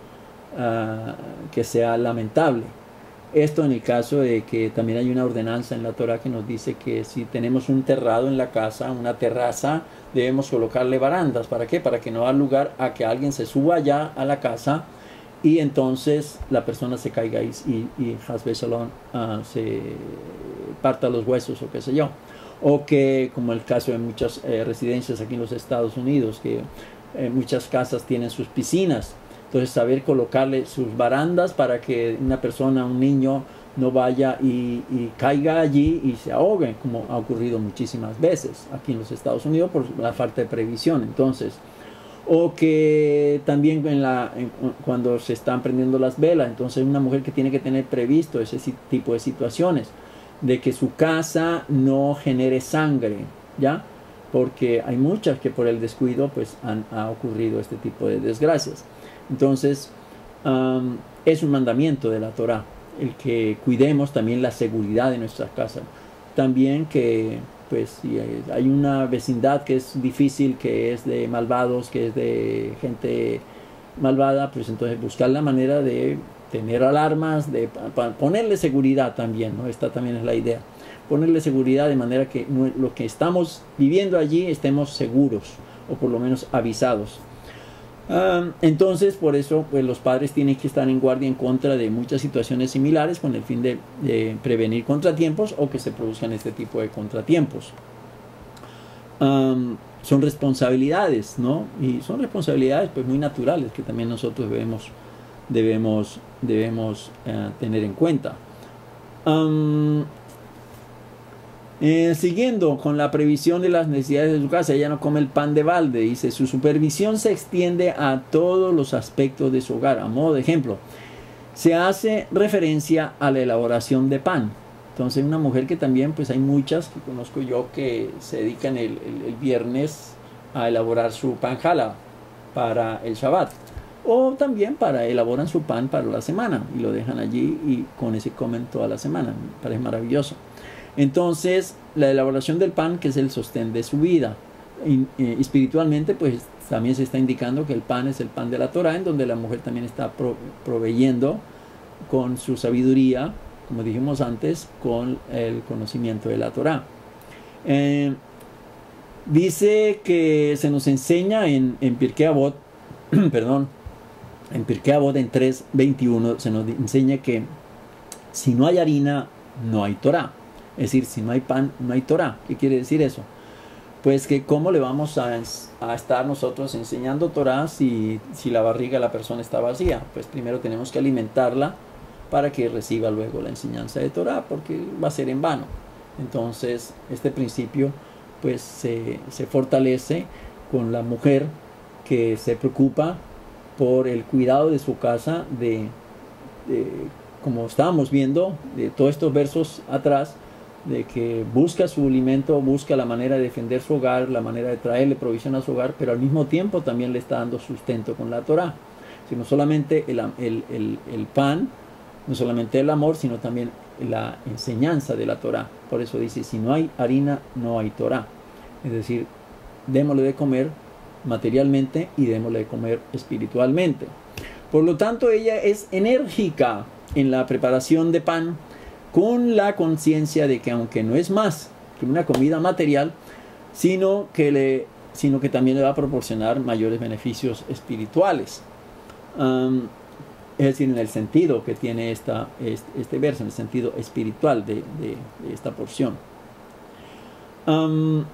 S1: uh, que sea lamentable. Esto en el caso de que también hay una ordenanza en la Torah que nos dice que si tenemos un terrado en la casa, una terraza, debemos colocarle barandas. ¿Para qué? Para que no haya lugar a que alguien se suba allá a la casa y entonces la persona se caiga y, y, y Hasbe Shalom uh, se parta los huesos o qué sé yo. O que, como el caso de muchas eh, residencias aquí en los Estados Unidos, que eh, muchas casas tienen sus piscinas. Entonces saber colocarle sus barandas para que una persona, un niño, no vaya y, y caiga allí y se ahogue, como ha ocurrido muchísimas veces aquí en los Estados Unidos por la falta de previsión. Entonces, o que también en la, en, cuando se están prendiendo las velas, entonces una mujer que tiene que tener previsto ese tipo de situaciones, de que su casa no genere sangre, ¿ya? Porque hay muchas que por el descuido pues han ha ocurrido este tipo de desgracias. Entonces, um, es un mandamiento de la Torá, el que cuidemos también la seguridad de nuestras casas. También que, pues, si hay una vecindad que es difícil, que es de malvados, que es de gente malvada, pues entonces buscar la manera de tener alarmas, de para ponerle seguridad también, ¿no? Esta también es la idea. Ponerle seguridad de manera que no, lo que estamos viviendo allí estemos seguros, o por lo menos avisados. Um, entonces, por eso, pues los padres tienen que estar en guardia en contra de muchas situaciones similares con el fin de, de prevenir contratiempos o que se produzcan este tipo de contratiempos. Um, son responsabilidades, ¿no? Y son responsabilidades pues muy naturales que también nosotros debemos, debemos, debemos uh, tener en cuenta. Um, Eh, siguiendo con la previsión de las necesidades de su casa, ella no come el pan de balde. Dice, su supervisión se extiende a todos los aspectos de su hogar. A modo de ejemplo, se hace referencia a la elaboración de pan. Entonces una mujer que también, pues hay muchas que conozco yo que se dedican el, el, el viernes a elaborar su pan jalá para el Shabbat. O también para elaboran su pan para la semana y lo dejan allí y con ese comen toda la semana. Me parece maravilloso. Entonces la elaboración del pan, que es el sostén de su vida. Y, eh, espiritualmente, pues también se está indicando que el pan es el pan de la Torah, en donde la mujer también está pro, proveyendo con su sabiduría, como dijimos antes, con el conocimiento de la Torah. Eh, dice que se nos enseña en, en Pirkei Avot, perdón, en Pirkei Avot en tres veintiuno se nos enseña que si no hay harina, no hay Torah. Es decir, si no hay pan, no hay Torah. ¿Qué quiere decir eso? Pues que cómo le vamos a, a estar nosotros enseñando Torah si, si la barriga de la persona está vacía. Pues primero tenemos que alimentarla para que reciba luego la enseñanza de Torah, porque va a ser en vano. Entonces este principio pues se, se fortalece con la mujer que se preocupa por el cuidado de su casa, de, de como estábamos viendo de todos estos versos atrás, de que busca su alimento, busca la manera de defender su hogar, la manera de traerle provisión a su hogar, pero al mismo tiempo también le está dando sustento con la Torah. Sino solamente el, el, el, el pan, no solamente el amor, sino también la enseñanza de la Torah. Por eso dice, si no hay harina, no hay Torah. Es decir, démosle de comer materialmente y démosle de comer espiritualmente. Por lo tanto, ella es enérgica en la preparación de pan, con la conciencia de que aunque no es más que una comida material, sino que, le, sino que también le va a proporcionar mayores beneficios espirituales. Um, es decir, en el sentido que tiene esta, este, este verso, en el sentido espiritual de, de, de esta porción. Um,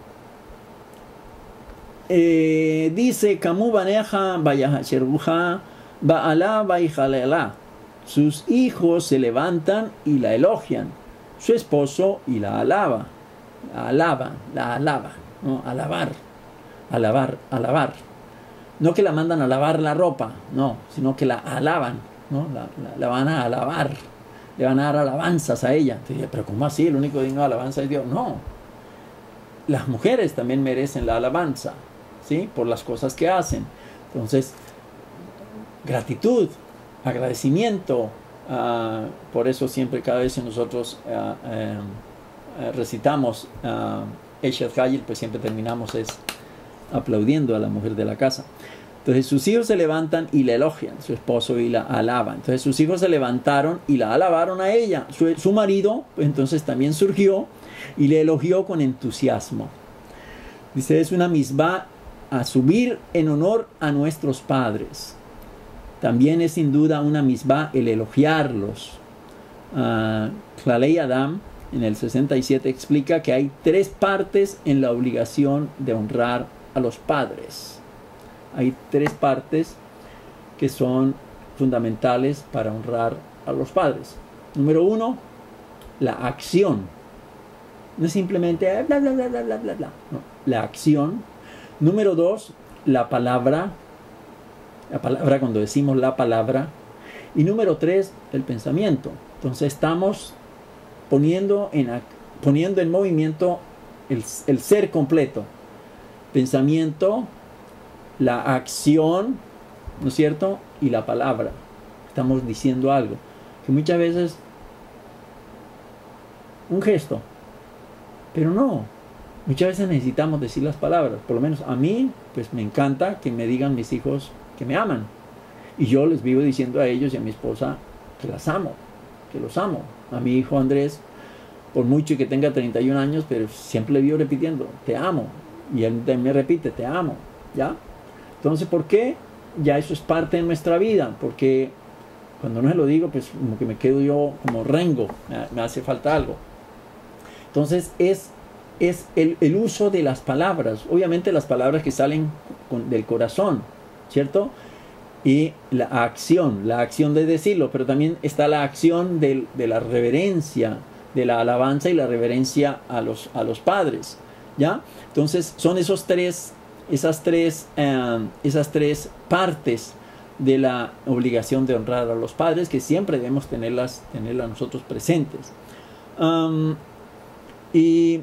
S1: eh, dice, Kamu baneja vayahasheruja ba'ala vayhalela. Sus hijos se levantan y la elogian. Su esposo y la alaba. La alaba, la alaba. ¿No? Alabar, alabar, alabar. No que la mandan a lavar la ropa, no, sino que la alaban, ¿no? La, la, la van a alabar. Le van a dar alabanzas a ella. Entonces, pero ¿cómo así? El único digno de alabanza es Dios. No. Las mujeres también merecen la alabanza, ¿sí? Por las cosas que hacen. Entonces, gratitud, agradecimiento. Uh, por eso siempre cada vez que nosotros uh, uh, uh, recitamos uh, Eshet Hayil, pues siempre terminamos es aplaudiendo a la mujer de la casa. Entonces sus hijos se levantan y la elogian, su esposo y la alaban. Entonces sus hijos se levantaron y la alabaron a ella. Su, su marido entonces también surgió y le elogió con entusiasmo. Dice, es una misbah a subir en honor a nuestros padres. También es sin duda una misbah el elogiarlos. Uh, Klalei Adam en el sesenta y siete explica que hay tres partes en la obligación de honrar a los padres. Hay tres partes que son fundamentales para honrar a los padres. Número uno, la acción. No es simplemente bla, bla, bla, bla, bla, bla, bla. No, la acción. Número dos, la palabra. La palabra cuando decimos la palabra. Y número tres, el pensamiento. Entonces estamos poniendo en, poniendo en movimiento el, el ser completo. Pensamiento, la acción, ¿no es cierto? Y la palabra. Estamos diciendo algo. Que muchas veces un gesto. Pero no. Muchas veces necesitamos decir las palabras. Por lo menos a mí, pues me encanta que me digan mis hijos que me aman. Y yo les vivo diciendo a ellos y a mi esposa que las amo, que los amo. A mi hijo Andrés, por mucho que tenga treinta y un años, pero siempre le vivo repitiendo, te amo. Y él me repite, te amo. ¿Ya? Entonces, ¿por qué? Ya eso es parte de nuestra vida. Porque cuando no se lo digo, pues como que me quedo yo como rengo. Me, me hace falta algo. Entonces, es, es el, el uso de las palabras. Obviamente las palabras que salen con, del corazón, ¿cierto? Y la acción, la acción de decirlo, pero también está la acción de, de la reverencia, de la alabanza y la reverencia a los, a los padres, ¿ya? Entonces son esos tres, esas tres, eh, esas tres partes de la obligación de honrar a los padres, que siempre debemos tenerlas, tenerlas nosotros presentes. Um, y,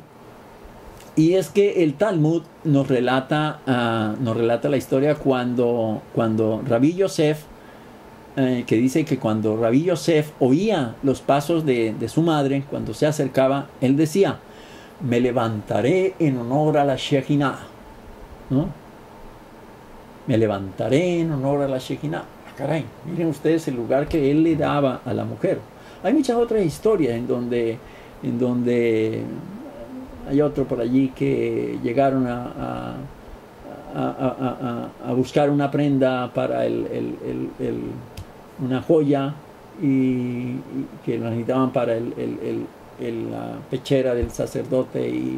S1: y es que el Talmud nos relata, uh, nos relata la historia cuando, cuando Rabbi Yosef, eh, que dice que cuando Rabbi Yosef oía los pasos de, de su madre, cuando se acercaba, él decía: me levantaré en honor a la Shekinah, ¿no? Me levantaré en honor a la Shekinah. Ah, caray, miren ustedes el lugar que él le daba a la mujer. Hay muchas otras historias en donde, en donde hay otro por allí que llegaron a, a, a, a, a, a buscar una prenda para el, el, el, el, una joya y, y que lo necesitaban para el, el, el, el, la pechera del sacerdote y,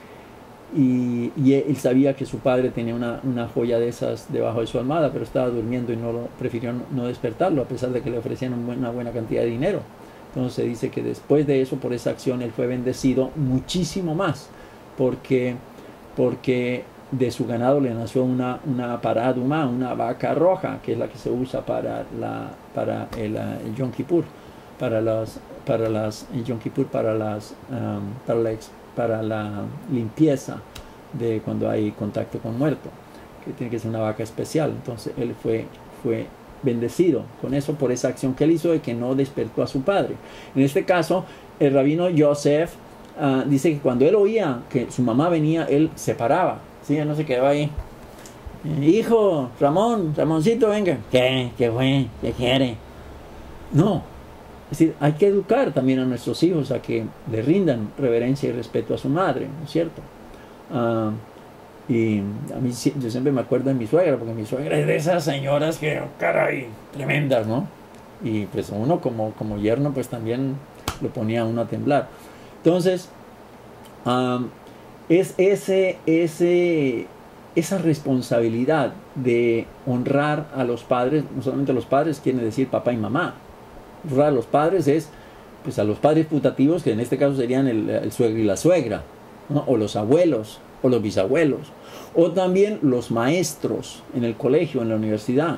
S1: y, y él sabía que su padre tenía una, una joya de esas debajo de su almohada, pero estaba durmiendo y no lo, prefirió no, no despertarlo a pesar de que le ofrecían una buena cantidad de dinero. Entonces se dice que después de eso, por esa acción, él fue bendecido muchísimo más, porque, porque de su ganado le nació una, una paraduma, una vaca roja, que es la que se usa para, la, para el, el Yom Kippur, para las, para las, el Yom Kippur, para, las, um, para, la, para la limpieza de cuando hay contacto con muerto, que tiene que ser una vaca especial. Entonces él fue, fue bendecido con eso por esa acción que él hizo de que no despertó a su padre. En este caso, el rabino Yosef uh, dice que cuando él oía que su mamá venía, él se paraba, ¿sí? Él no se quedaba ahí. Hijo, Ramón, Ramoncito, venga. ¿Qué? ¿Qué fue? ¿Qué quiere? No. Es decir, hay que educar también a nuestros hijos a que le rindan reverencia y respeto a su madre, ¿no es cierto? Uh, Y a mí, yo siempre me acuerdo de mi suegra, porque mi suegra es de esas señoras que, oh, caray, tremendas, ¿no? Y pues uno como, como yerno, pues también lo ponía a uno a temblar. Entonces, um, es ese, ese, esa responsabilidad de honrar a los padres, no solamente a los padres, quiere decir papá y mamá. Honrar a los padres es, pues a los padres putativos, que en este caso serían el, el suegro y la suegra, ¿no? O los abuelos, o los bisabuelos, o también los maestros en el colegio, en la universidad,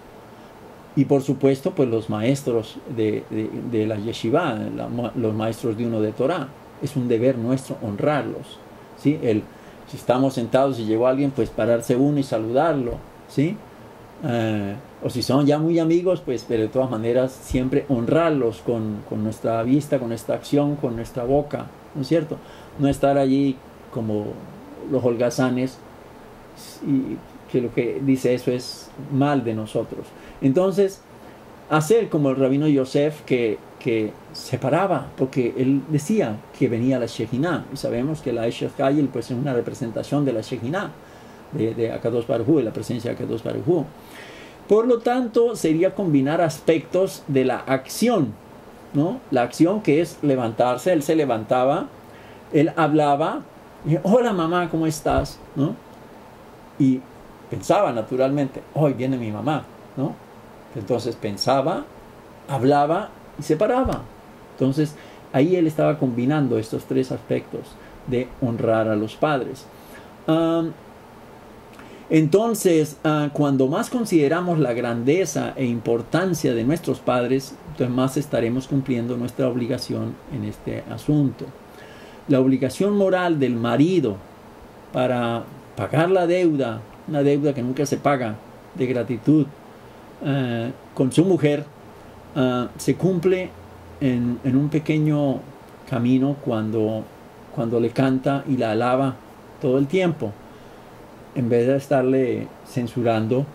S1: y por supuesto pues los maestros de, de, de la yeshiva, la, los maestros de uno de Torah. Es un deber nuestro honrarlos, ¿sí? El, si estamos sentados y llegó alguien, pues pararse uno y saludarlo, ¿sí? Uh, o si son ya muy amigos, pues pero de todas maneras siempre honrarlos con, con nuestra vista, con nuestra acción, con nuestra boca, ¿no es cierto? No estar allí como los holgazanes, y que lo que dice eso es mal de nosotros. Entonces, hacer como el rabino Yosef, que, que se paraba, porque él decía que venía la Shekinah, y sabemos que la Eshet Chayil pues es una representación de la Shekinah, de, de Akadosh Baruj Hu, de la presencia de Akadosh Baruj Hu. Por lo tanto, sería combinar aspectos de la acción, ¿no? La acción que es levantarse, él se levantaba, él hablaba, y, hola mamá, ¿cómo estás? ¿No? Y pensaba naturalmente, hoy viene mi mamá, ¿no? Entonces pensaba, hablaba y se paraba. Entonces ahí él estaba combinando estos tres aspectos de honrar a los padres. Um, entonces, uh, cuando más consideramos la grandeza e importancia de nuestros padres, entonces más estaremos cumpliendo nuestra obligación en este asunto. La obligación moral del marido para pagar la deuda, una deuda que nunca se paga, de gratitud uh, con su mujer, uh, se cumple en, en un pequeño camino cuando, cuando le canta y la alaba todo el tiempo, en vez de estarle censurando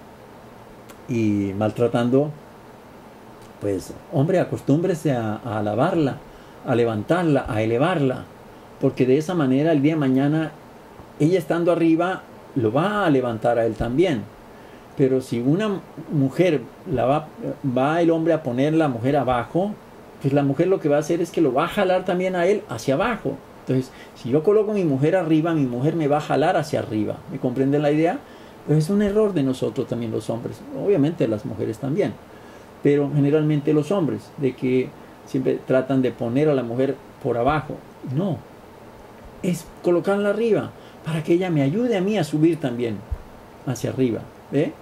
S1: y maltratando. Pues hombre, acostúmbrese a, a alabarla, a levantarla, a elevarla, porque de esa manera el día de mañana ella estando arriba lo va a levantar a él también. Pero si una mujer la va, va el hombre a poner la mujer abajo, pues la mujer lo que va a hacer es que lo va a jalar también a él hacia abajo. Entonces, si yo coloco a mi mujer arriba, mi mujer me va a jalar hacia arriba. ¿Me comprenden la idea? Pues es un error de nosotros también los hombres. Obviamente las mujeres también, pero generalmente los hombres, de que siempre tratan de poner a la mujer por abajo. No, es colocarla arriba para que ella me ayude a mí a subir también hacia arriba, ¿ve?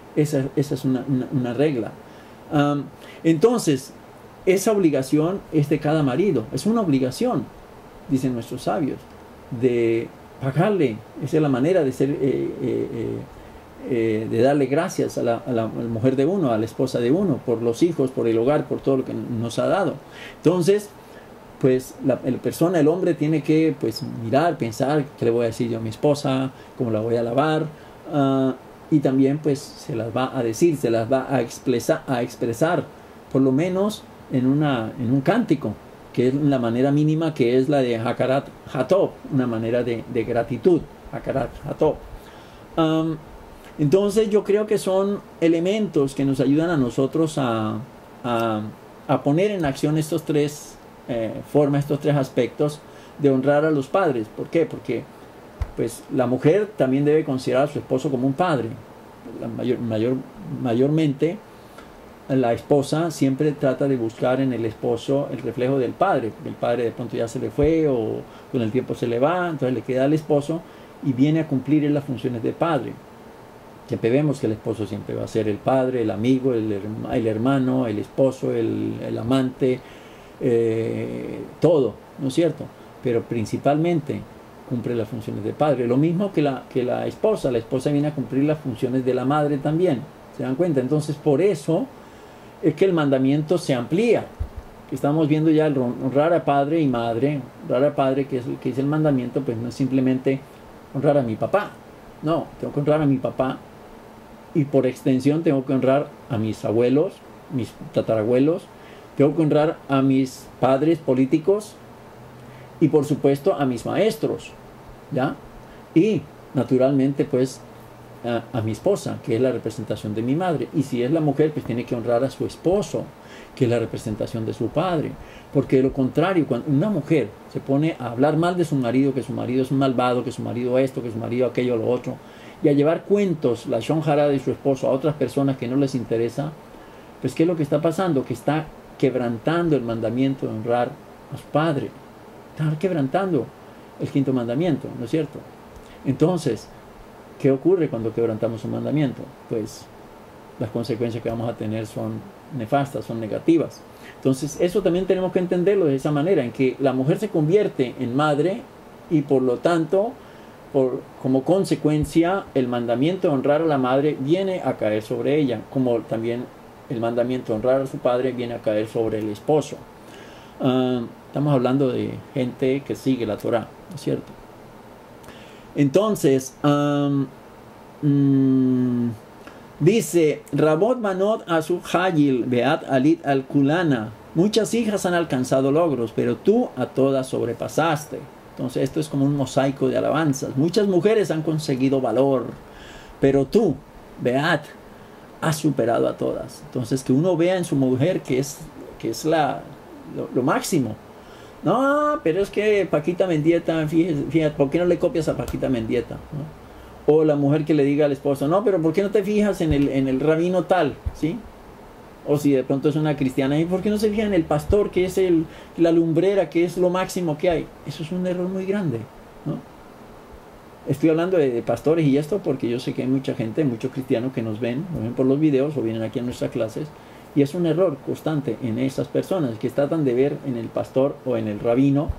S1: Esa, esa es una, una, una regla. Um, entonces, esa obligación es de cada marido. Es una obligación, dicen nuestros sabios, de pagarle. Esa es la manera de ser... Eh, eh, eh, Eh, de darle gracias a la, a la mujer de uno, a la esposa de uno, por los hijos, por el hogar, por todo lo que nos ha dado. Entonces, pues la, la persona, el hombre tiene que pues mirar, pensar qué le voy a decir yo a mi esposa, cómo la voy a lavar, uh, y también pues se las va a decir, se las va a expresar, a expresar por lo menos en, una, en un cántico, que es la manera mínima, que es la de Hakarat Hatov, una manera de, de gratitud, Hakarat Hatov. Um, Entonces yo creo que son elementos que nos ayudan a nosotros a, a, a poner en acción estos tres eh, formas, estos tres aspectos de honrar a los padres. ¿Por qué? Porque pues, la mujer también debe considerar a su esposo como un padre. La mayor, mayor, mayormente la esposa siempre trata de buscar en el esposo el reflejo del padre. El padre de pronto ya se le fue o con el tiempo se le va, entonces le queda al esposo y viene a cumplir en las funciones de padre. Siempre vemos que el esposo siempre va a ser el padre, el amigo, el, el hermano, el esposo, el, el amante, eh, todo, ¿no es cierto? Pero principalmente cumple las funciones de padre. Lo mismo que la, que la esposa. La esposa viene a cumplir las funciones de la madre también. ¿Se dan cuenta? Entonces, por eso es que el mandamiento se amplía. Estamos viendo ya el honrar a padre y madre. Honrar a padre, que es el que dice el mandamiento, pues no es simplemente honrar a mi papá. No, tengo que honrar a mi papá. Y por extensión tengo que honrar a mis abuelos, mis tatarabuelos, tengo que honrar a mis padres políticos y por supuesto a mis maestros, ¿ya? Y naturalmente pues a, a mi esposa, que es la representación de mi madre. Y si es la mujer, pues tiene que honrar a su esposo, que es la representación de su padre. Porque de lo contrario, cuando una mujer se pone a hablar mal de su marido, que su marido es un malvado, que su marido esto, que su marido aquello, lo otro, y a llevar cuentos, la shon hara de su esposo a otras personas que no les interesa, pues ¿qué es lo que está pasando? Que está quebrantando el mandamiento de honrar a su padre. Está quebrantando el quinto mandamiento, ¿no es cierto? Entonces, ¿qué ocurre cuando quebrantamos un mandamiento? Pues las consecuencias que vamos a tener son nefastas, son negativas. Entonces, eso también tenemos que entenderlo de esa manera, en que la mujer se convierte en madre y por lo tanto, Por, como consecuencia, el mandamiento de honrar a la madre viene a caer sobre ella, como también el mandamiento de honrar a su padre viene a caer sobre el esposo. Uh, estamos hablando de gente que sigue la Torah, ¿no es cierto? Entonces, um, um, dice, Rabot Manot Asu Hayil Beat Alit Al Kulana. Muchas hijas han alcanzado logros, pero tú a todas sobrepasaste. Entonces esto es como un mosaico de alabanzas. Muchas mujeres han conseguido valor, pero tú, Beat, has superado a todas. Entonces que uno vea en su mujer que es, que es la, lo, lo máximo. No, pero es que Paquita Mendieta, fíjate, fíjate, ¿por qué no le copias a Paquita Mendieta? ¿No? O la mujer que le diga al esposo, no, pero ¿por qué no te fijas en el, en el rabino tal? ¿Sí? O si de pronto es una cristiana, ¿y por qué no se fija en el pastor, que es el, la lumbrera, que es lo máximo que hay? Eso es un error muy grande, ¿no? Estoy hablando de, de pastores y esto porque yo sé que hay mucha gente, muchos cristianos que nos ven, nos ven por los videos o vienen aquí a nuestras clases, y es un error constante en esas personas que tratan de ver en el pastor o en el rabino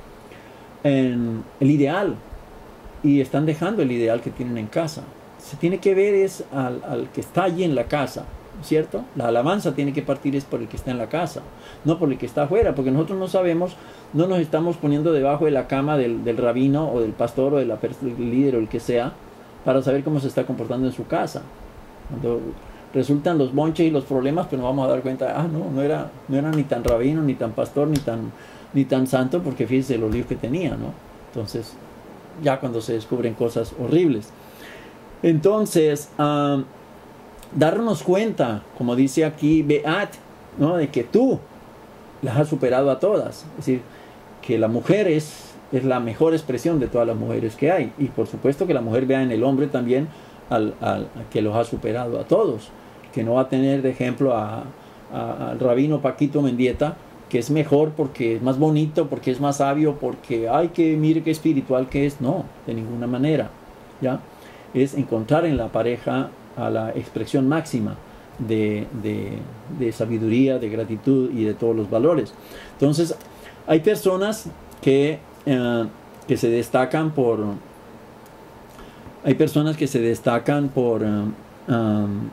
S1: en el ideal, y están dejando el ideal que tienen en casa. Se tiene que ver es al, al que está allí en la casa, ¿cierto? La alabanza tiene que partir es por el que está en la casa, no por el que está afuera, porque nosotros no sabemos, no nos estamos poniendo debajo de la cama del, del rabino o del pastor o del líder o el que sea, para saber cómo se está comportando en su casa. Cuando resultan los bonches y los problemas, pues nos vamos a dar cuenta, ah, no, no era, no era ni tan rabino, ni tan pastor, ni tan, ni tan santo, porque fíjese los líos que tenía, ¿no? Entonces, ya cuando se descubren cosas horribles. Entonces, um, darnos cuenta, como dice aquí Beat, ¿no? De que tú las has superado a todas. Es decir, que la mujer es, es la mejor expresión de todas las mujeres que hay. Y por supuesto que la mujer vea en el hombre también al, al, que los ha superado a todos. Que no va a tener de ejemplo a, a, al rabino Paquito Mendieta, que es mejor porque es más bonito, porque es más sabio, porque, ay, que mire qué espiritual que es. No, de ninguna manera, ¿ya? Es encontrar en la pareja a la expresión máxima de, de, de sabiduría, de gratitud y de todos los valores. Entonces, hay personas que, uh, que se destacan por... Hay personas que se destacan por... Um, um,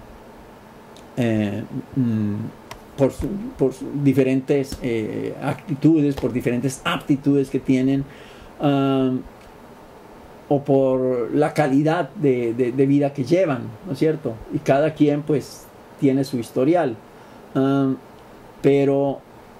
S1: eh, um, Por, por diferentes eh, actitudes, por diferentes aptitudes que tienen, um, o por la calidad de, de, de vida que llevan, ¿no es cierto? Y cada quien pues tiene su historial. Um, pero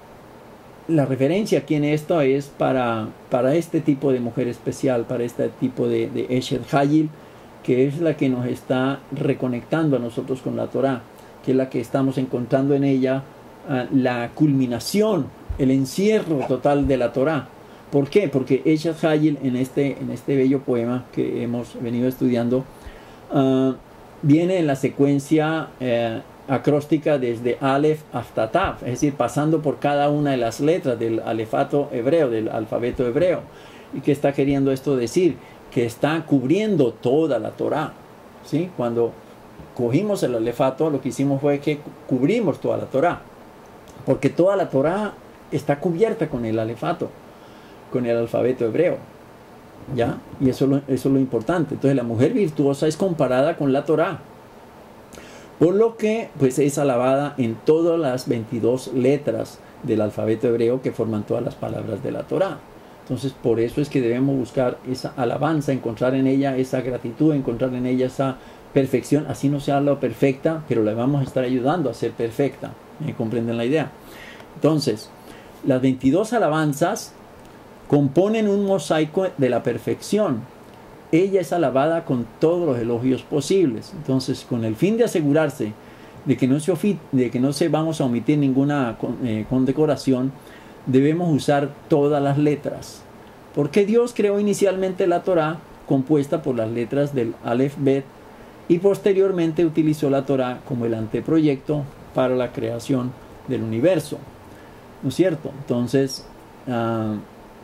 S1: la referencia aquí en esto es para, para este tipo de mujer especial, para este tipo de, de Eshet Hayil, que es la que nos está reconectando a nosotros con la Torah, que es la que estamos encontrando en ella uh, la culminación, el encierro total de la Torah. ¿Por qué? Porque Eshet Hayil en este, en este bello poema que hemos venido estudiando uh, viene en la secuencia uh, acróstica desde Aleph hasta Tav, es decir, pasando por cada una de las letras del alefato hebreo, del alfabeto hebreo. ¿Y qué está queriendo esto decir? Que está cubriendo toda la Torah, ¿sí? Cuando cogimos el alefato, lo que hicimos fue que cubrimos toda la Torah, porque toda la Torah está cubierta con el alefato, con el alfabeto hebreo, ¿ya? Y eso, lo, eso es lo importante. Entonces la mujer virtuosa es comparada con la Torah, por lo que pues es alabada en todas las veintidós letras del alfabeto hebreo que forman todas las palabras de la Torah. Entonces por eso es que debemos buscar esa alabanza, encontrar en ella esa gratitud, encontrar en ella esa perfección. Así no sea la perfecta, pero la vamos a estar ayudando a ser perfecta. ¿Me comprenden la idea? Entonces, las veintidós alabanzas componen un mosaico de la perfección. Ella es alabada con todos los elogios posibles. Entonces, con el fin de asegurarse de que no se, ofi de que no se vamos a omitir ninguna eh, condecoración, debemos usar todas las letras. Porque Dios creó inicialmente la Torah compuesta por las letras del Aleph Bet, y posteriormente utilizó la Torah como el anteproyecto para la creación del universo, ¿no es cierto? Entonces, uh,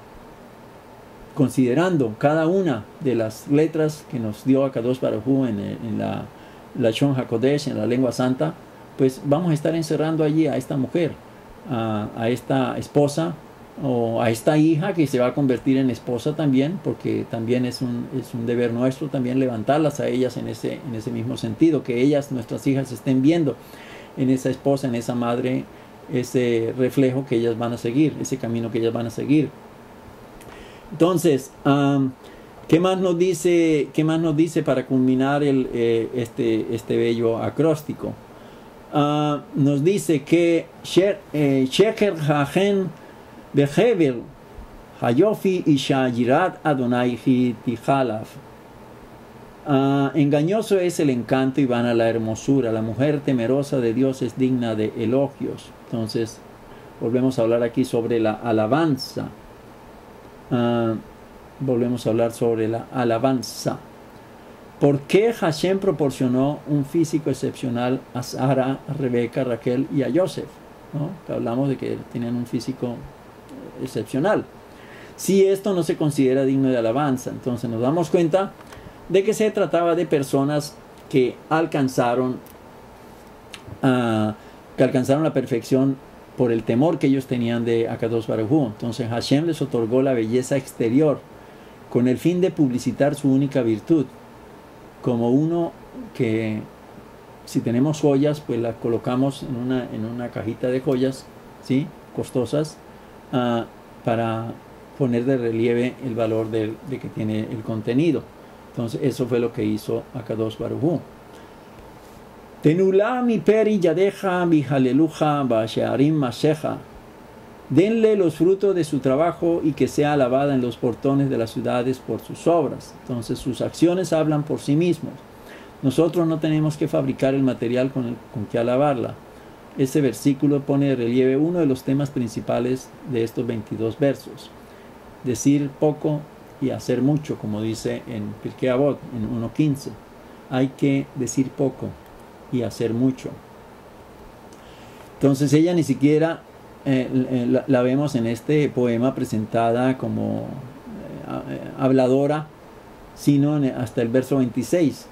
S1: considerando cada una de las letras que nos dio Akadosh Baruj Hu en, en la Lashon HaKodesh, en la lengua santa, pues vamos a estar encerrando allí a esta mujer, a, a esta esposa, o a esta hija que se va a convertir en esposa también, porque también es un, es un deber nuestro también levantarlas a ellas en ese, en ese mismo sentido, que ellas, nuestras hijas, estén viendo en esa esposa, en esa madre, ese reflejo que ellas van a seguir, ese camino que ellas van a seguir. Entonces, um, ¿qué más nos dice, qué más nos dice para culminar el, eh, este, este bello acróstico? Uh, nos dice que Sheker Hagen Behevel Hayofi Isha Yirat Adonai Tijalaf. Engañoso es el encanto y vana la hermosura. La mujer temerosa de Dios es digna de elogios. Entonces, volvemos a hablar aquí sobre la alabanza. Uh, volvemos a hablar sobre la alabanza. ¿Por qué Hashem proporcionó un físico excepcional a Sara, a Rebeca, a Raquel y a Yosef? ¿No? Que hablamos de que tenían un físico excepcional. Si esto no se considera digno de alabanza, entonces nos damos cuenta de que se trataba de personas que alcanzaron, uh, que alcanzaron la perfección por el temor que ellos tenían de Akadosh Baruj Hu. Entonces Hashem les otorgó la belleza exterior con el fin de publicitar su única virtud, como uno que si tenemos joyas pues las colocamos en una, en una cajita de joyas, ¿sí? Costosas, uh, para poner de relieve el valor de, de que tiene el contenido. Entonces eso fue lo que hizo Akadosh Baruj Hu. Tenula mi peri yadeja mi haleluja basharim masheja. Denle los frutos de su trabajo y que sea alabada en los portones de las ciudades por sus obras. Entonces sus acciones hablan por sí mismos. Nosotros no tenemos que fabricar el material con, el, con que alabarla. Este versículo pone de relieve uno de los temas principales de estos veintidós versos. Decir poco y hacer mucho, como dice en Pirkei Avot, en uno quince. Hay que decir poco y hacer mucho. Entonces ella ni siquiera eh, la, la vemos en este poema presentada como eh, habladora, sino hasta el verso veintiséis.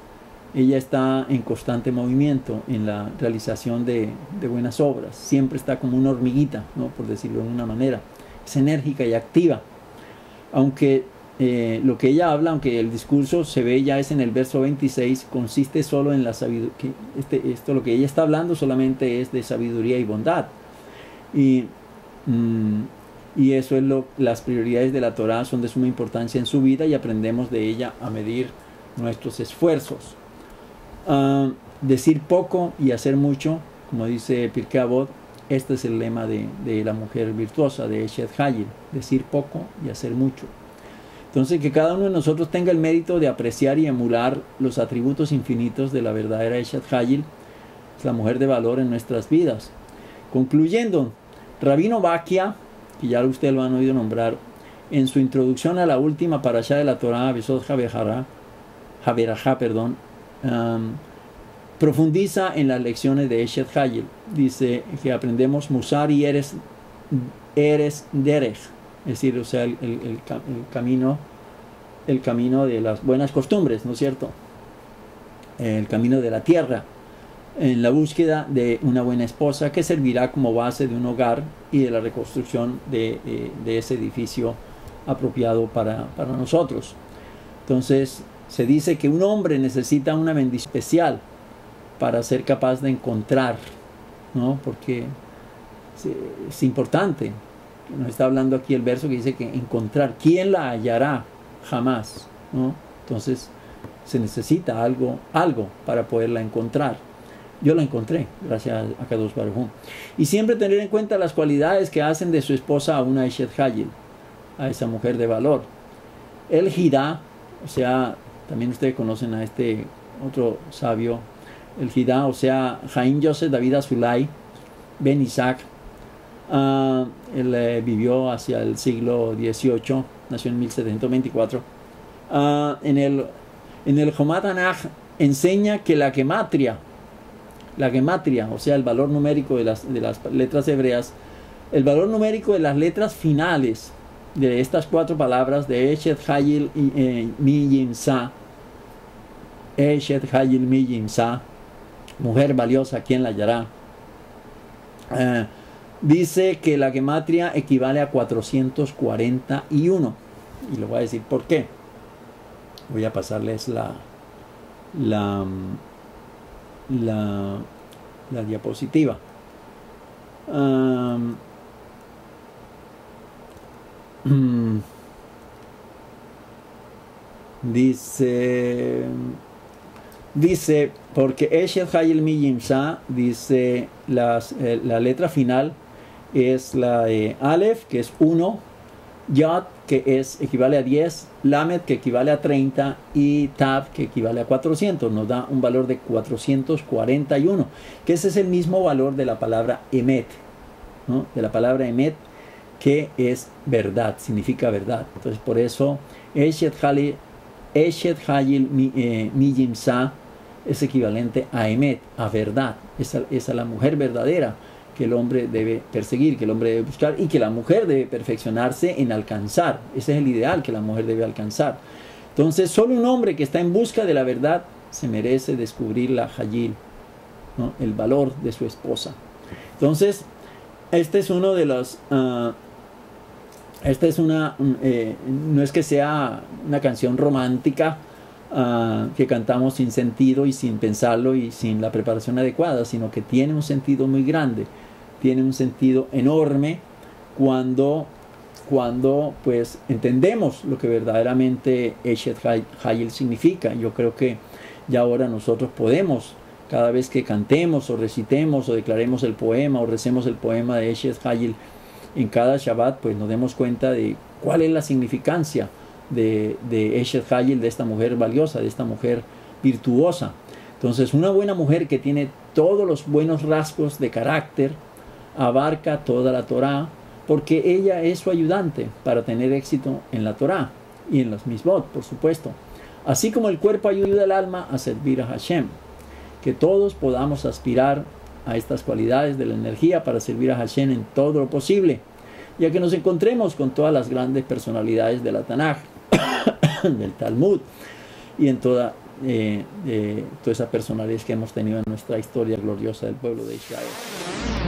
S1: ella está en constante movimiento en la realización de, de buenas obras. Siempre está como una hormiguita, ¿no? Por decirlo de una manera. Es enérgica y activa. Aunque eh, lo que ella habla, aunque el discurso se ve ya es en el verso veintiséis, consiste solo en la sabiduría. Este, esto lo que ella está hablando solamente es de sabiduría y bondad. Y, mmm, y eso es lo, las prioridades de la Torá son de suma importancia en su vida y aprendemos de ella a medir nuestros esfuerzos. Uh, decir poco y hacer mucho, como dice Pirkei Avot, este es el lema de, de la mujer virtuosa, de Eshet Hayil, decir poco y hacer mucho. Entonces, que cada uno de nosotros tenga el mérito de apreciar y emular los atributos infinitos de la verdadera Eshet Hayil, es la mujer de valor en nuestras vidas. Concluyendo, Rabino Bakia, que ya ustedes lo han oído nombrar, en su introducción a la última parashá de la Torá, Besot Haberajá, perdón, um, profundiza en las lecciones de Eshet Hayil. Dice que aprendemos Musar y Eres, eres Derech, es decir, o sea, el, el, el, el camino el camino de las buenas costumbres, ¿no es cierto? El camino de la tierra, en la búsqueda de una buena esposa que servirá como base de un hogar y de la reconstrucción de, de, de ese edificio apropiado para, para nosotros. Entonces, se dice que un hombre necesita una bendición especial para ser capaz de encontrar, ¿no? Porque es, es importante. Nos está hablando aquí el verso que dice que encontrar. ¿Quién la hallará? Jamás, ¿no? Entonces, se necesita algo, algo para poderla encontrar. Yo la encontré, gracias a Kadosh Baruj Hu. Y siempre tener en cuenta las cualidades que hacen de su esposa a una Eshet Hayil, a esa mujer de valor. El Jidá, o sea, también ustedes conocen a este otro sabio, el Jidá, o sea, Jaim Yosef David Azulay, Ben Isaac, uh, él eh, vivió hacia el siglo dieciocho, nació en mil setecientos veinticuatro. Uh, en el, en el Jomat Anach enseña que la gematria, la gematria, o sea, el valor numérico de las, de las letras hebreas, el valor numérico de las letras finales de estas cuatro palabras de Eshet Hayil eh, Mi Yimsa, Eshet Hayil Mi Yimsa, mujer valiosa, ¿quién la hallará? Uh, dice que la gematria equivale a cuatrocientos cuarenta y uno. Y le voy a decir por qué. Voy a pasarles la la la, la diapositiva. Um, dice dice porque Eshet Hayil Mi Yimsa, dice las, eh, la letra final es la de Aleph, que es uno, Yod, que es, equivale a diez, Lamed, que equivale a treinta, y Tav, que equivale a cuatrocientos. Nos da un valor de cuatrocientos cuarenta y uno, que ese es el mismo valor de la palabra Emet, ¿no? De la palabra Emet, que es verdad, significa verdad. Entonces, por eso, Eshet Hayil, Eshet Hayil Mi, eh, Mi Yimsa es equivalente a Emet, a verdad. Esa es la mujer verdadera que el hombre debe perseguir, que el hombre debe buscar y que la mujer debe perfeccionarse en alcanzar. Ese es el ideal que la mujer debe alcanzar. Entonces, solo un hombre que está en busca de la verdad se merece descubrir la Hayil, ¿no? El valor de su esposa. Entonces, este es uno de los... Uh, esta es una... Eh, no es que sea una canción romántica uh, que cantamos sin sentido y sin pensarlo y sin la preparación adecuada, sino que tiene un sentido muy grande. Tiene un sentido enorme cuando, cuando pues entendemos lo que verdaderamente Eshet Hayil significa. Yo creo que ya ahora nosotros podemos, cada vez que cantemos o recitemos o declaremos el poema o recemos el poema de Eshet Hayil en cada Shabbat, pues nos demos cuenta de cuál es la significancia de, de Eshet Hayil, de esta mujer valiosa, de esta mujer virtuosa. Entonces, una buena mujer que tiene todos los buenos rasgos de carácter, abarca toda la Torá, porque ella es su ayudante para tener éxito en la Torá y en los misbot, por supuesto. Así como el cuerpo ayuda al alma a servir a Hashem. Que todos podamos aspirar a estas cualidades de la energía para servir a Hashem en todo lo posible, ya que nos encontremos con todas las grandes personalidades de la Tanaj, del Talmud y en toda eh, de todas esas personalidades que hemos tenido en nuestra historia gloriosa del pueblo de Israel.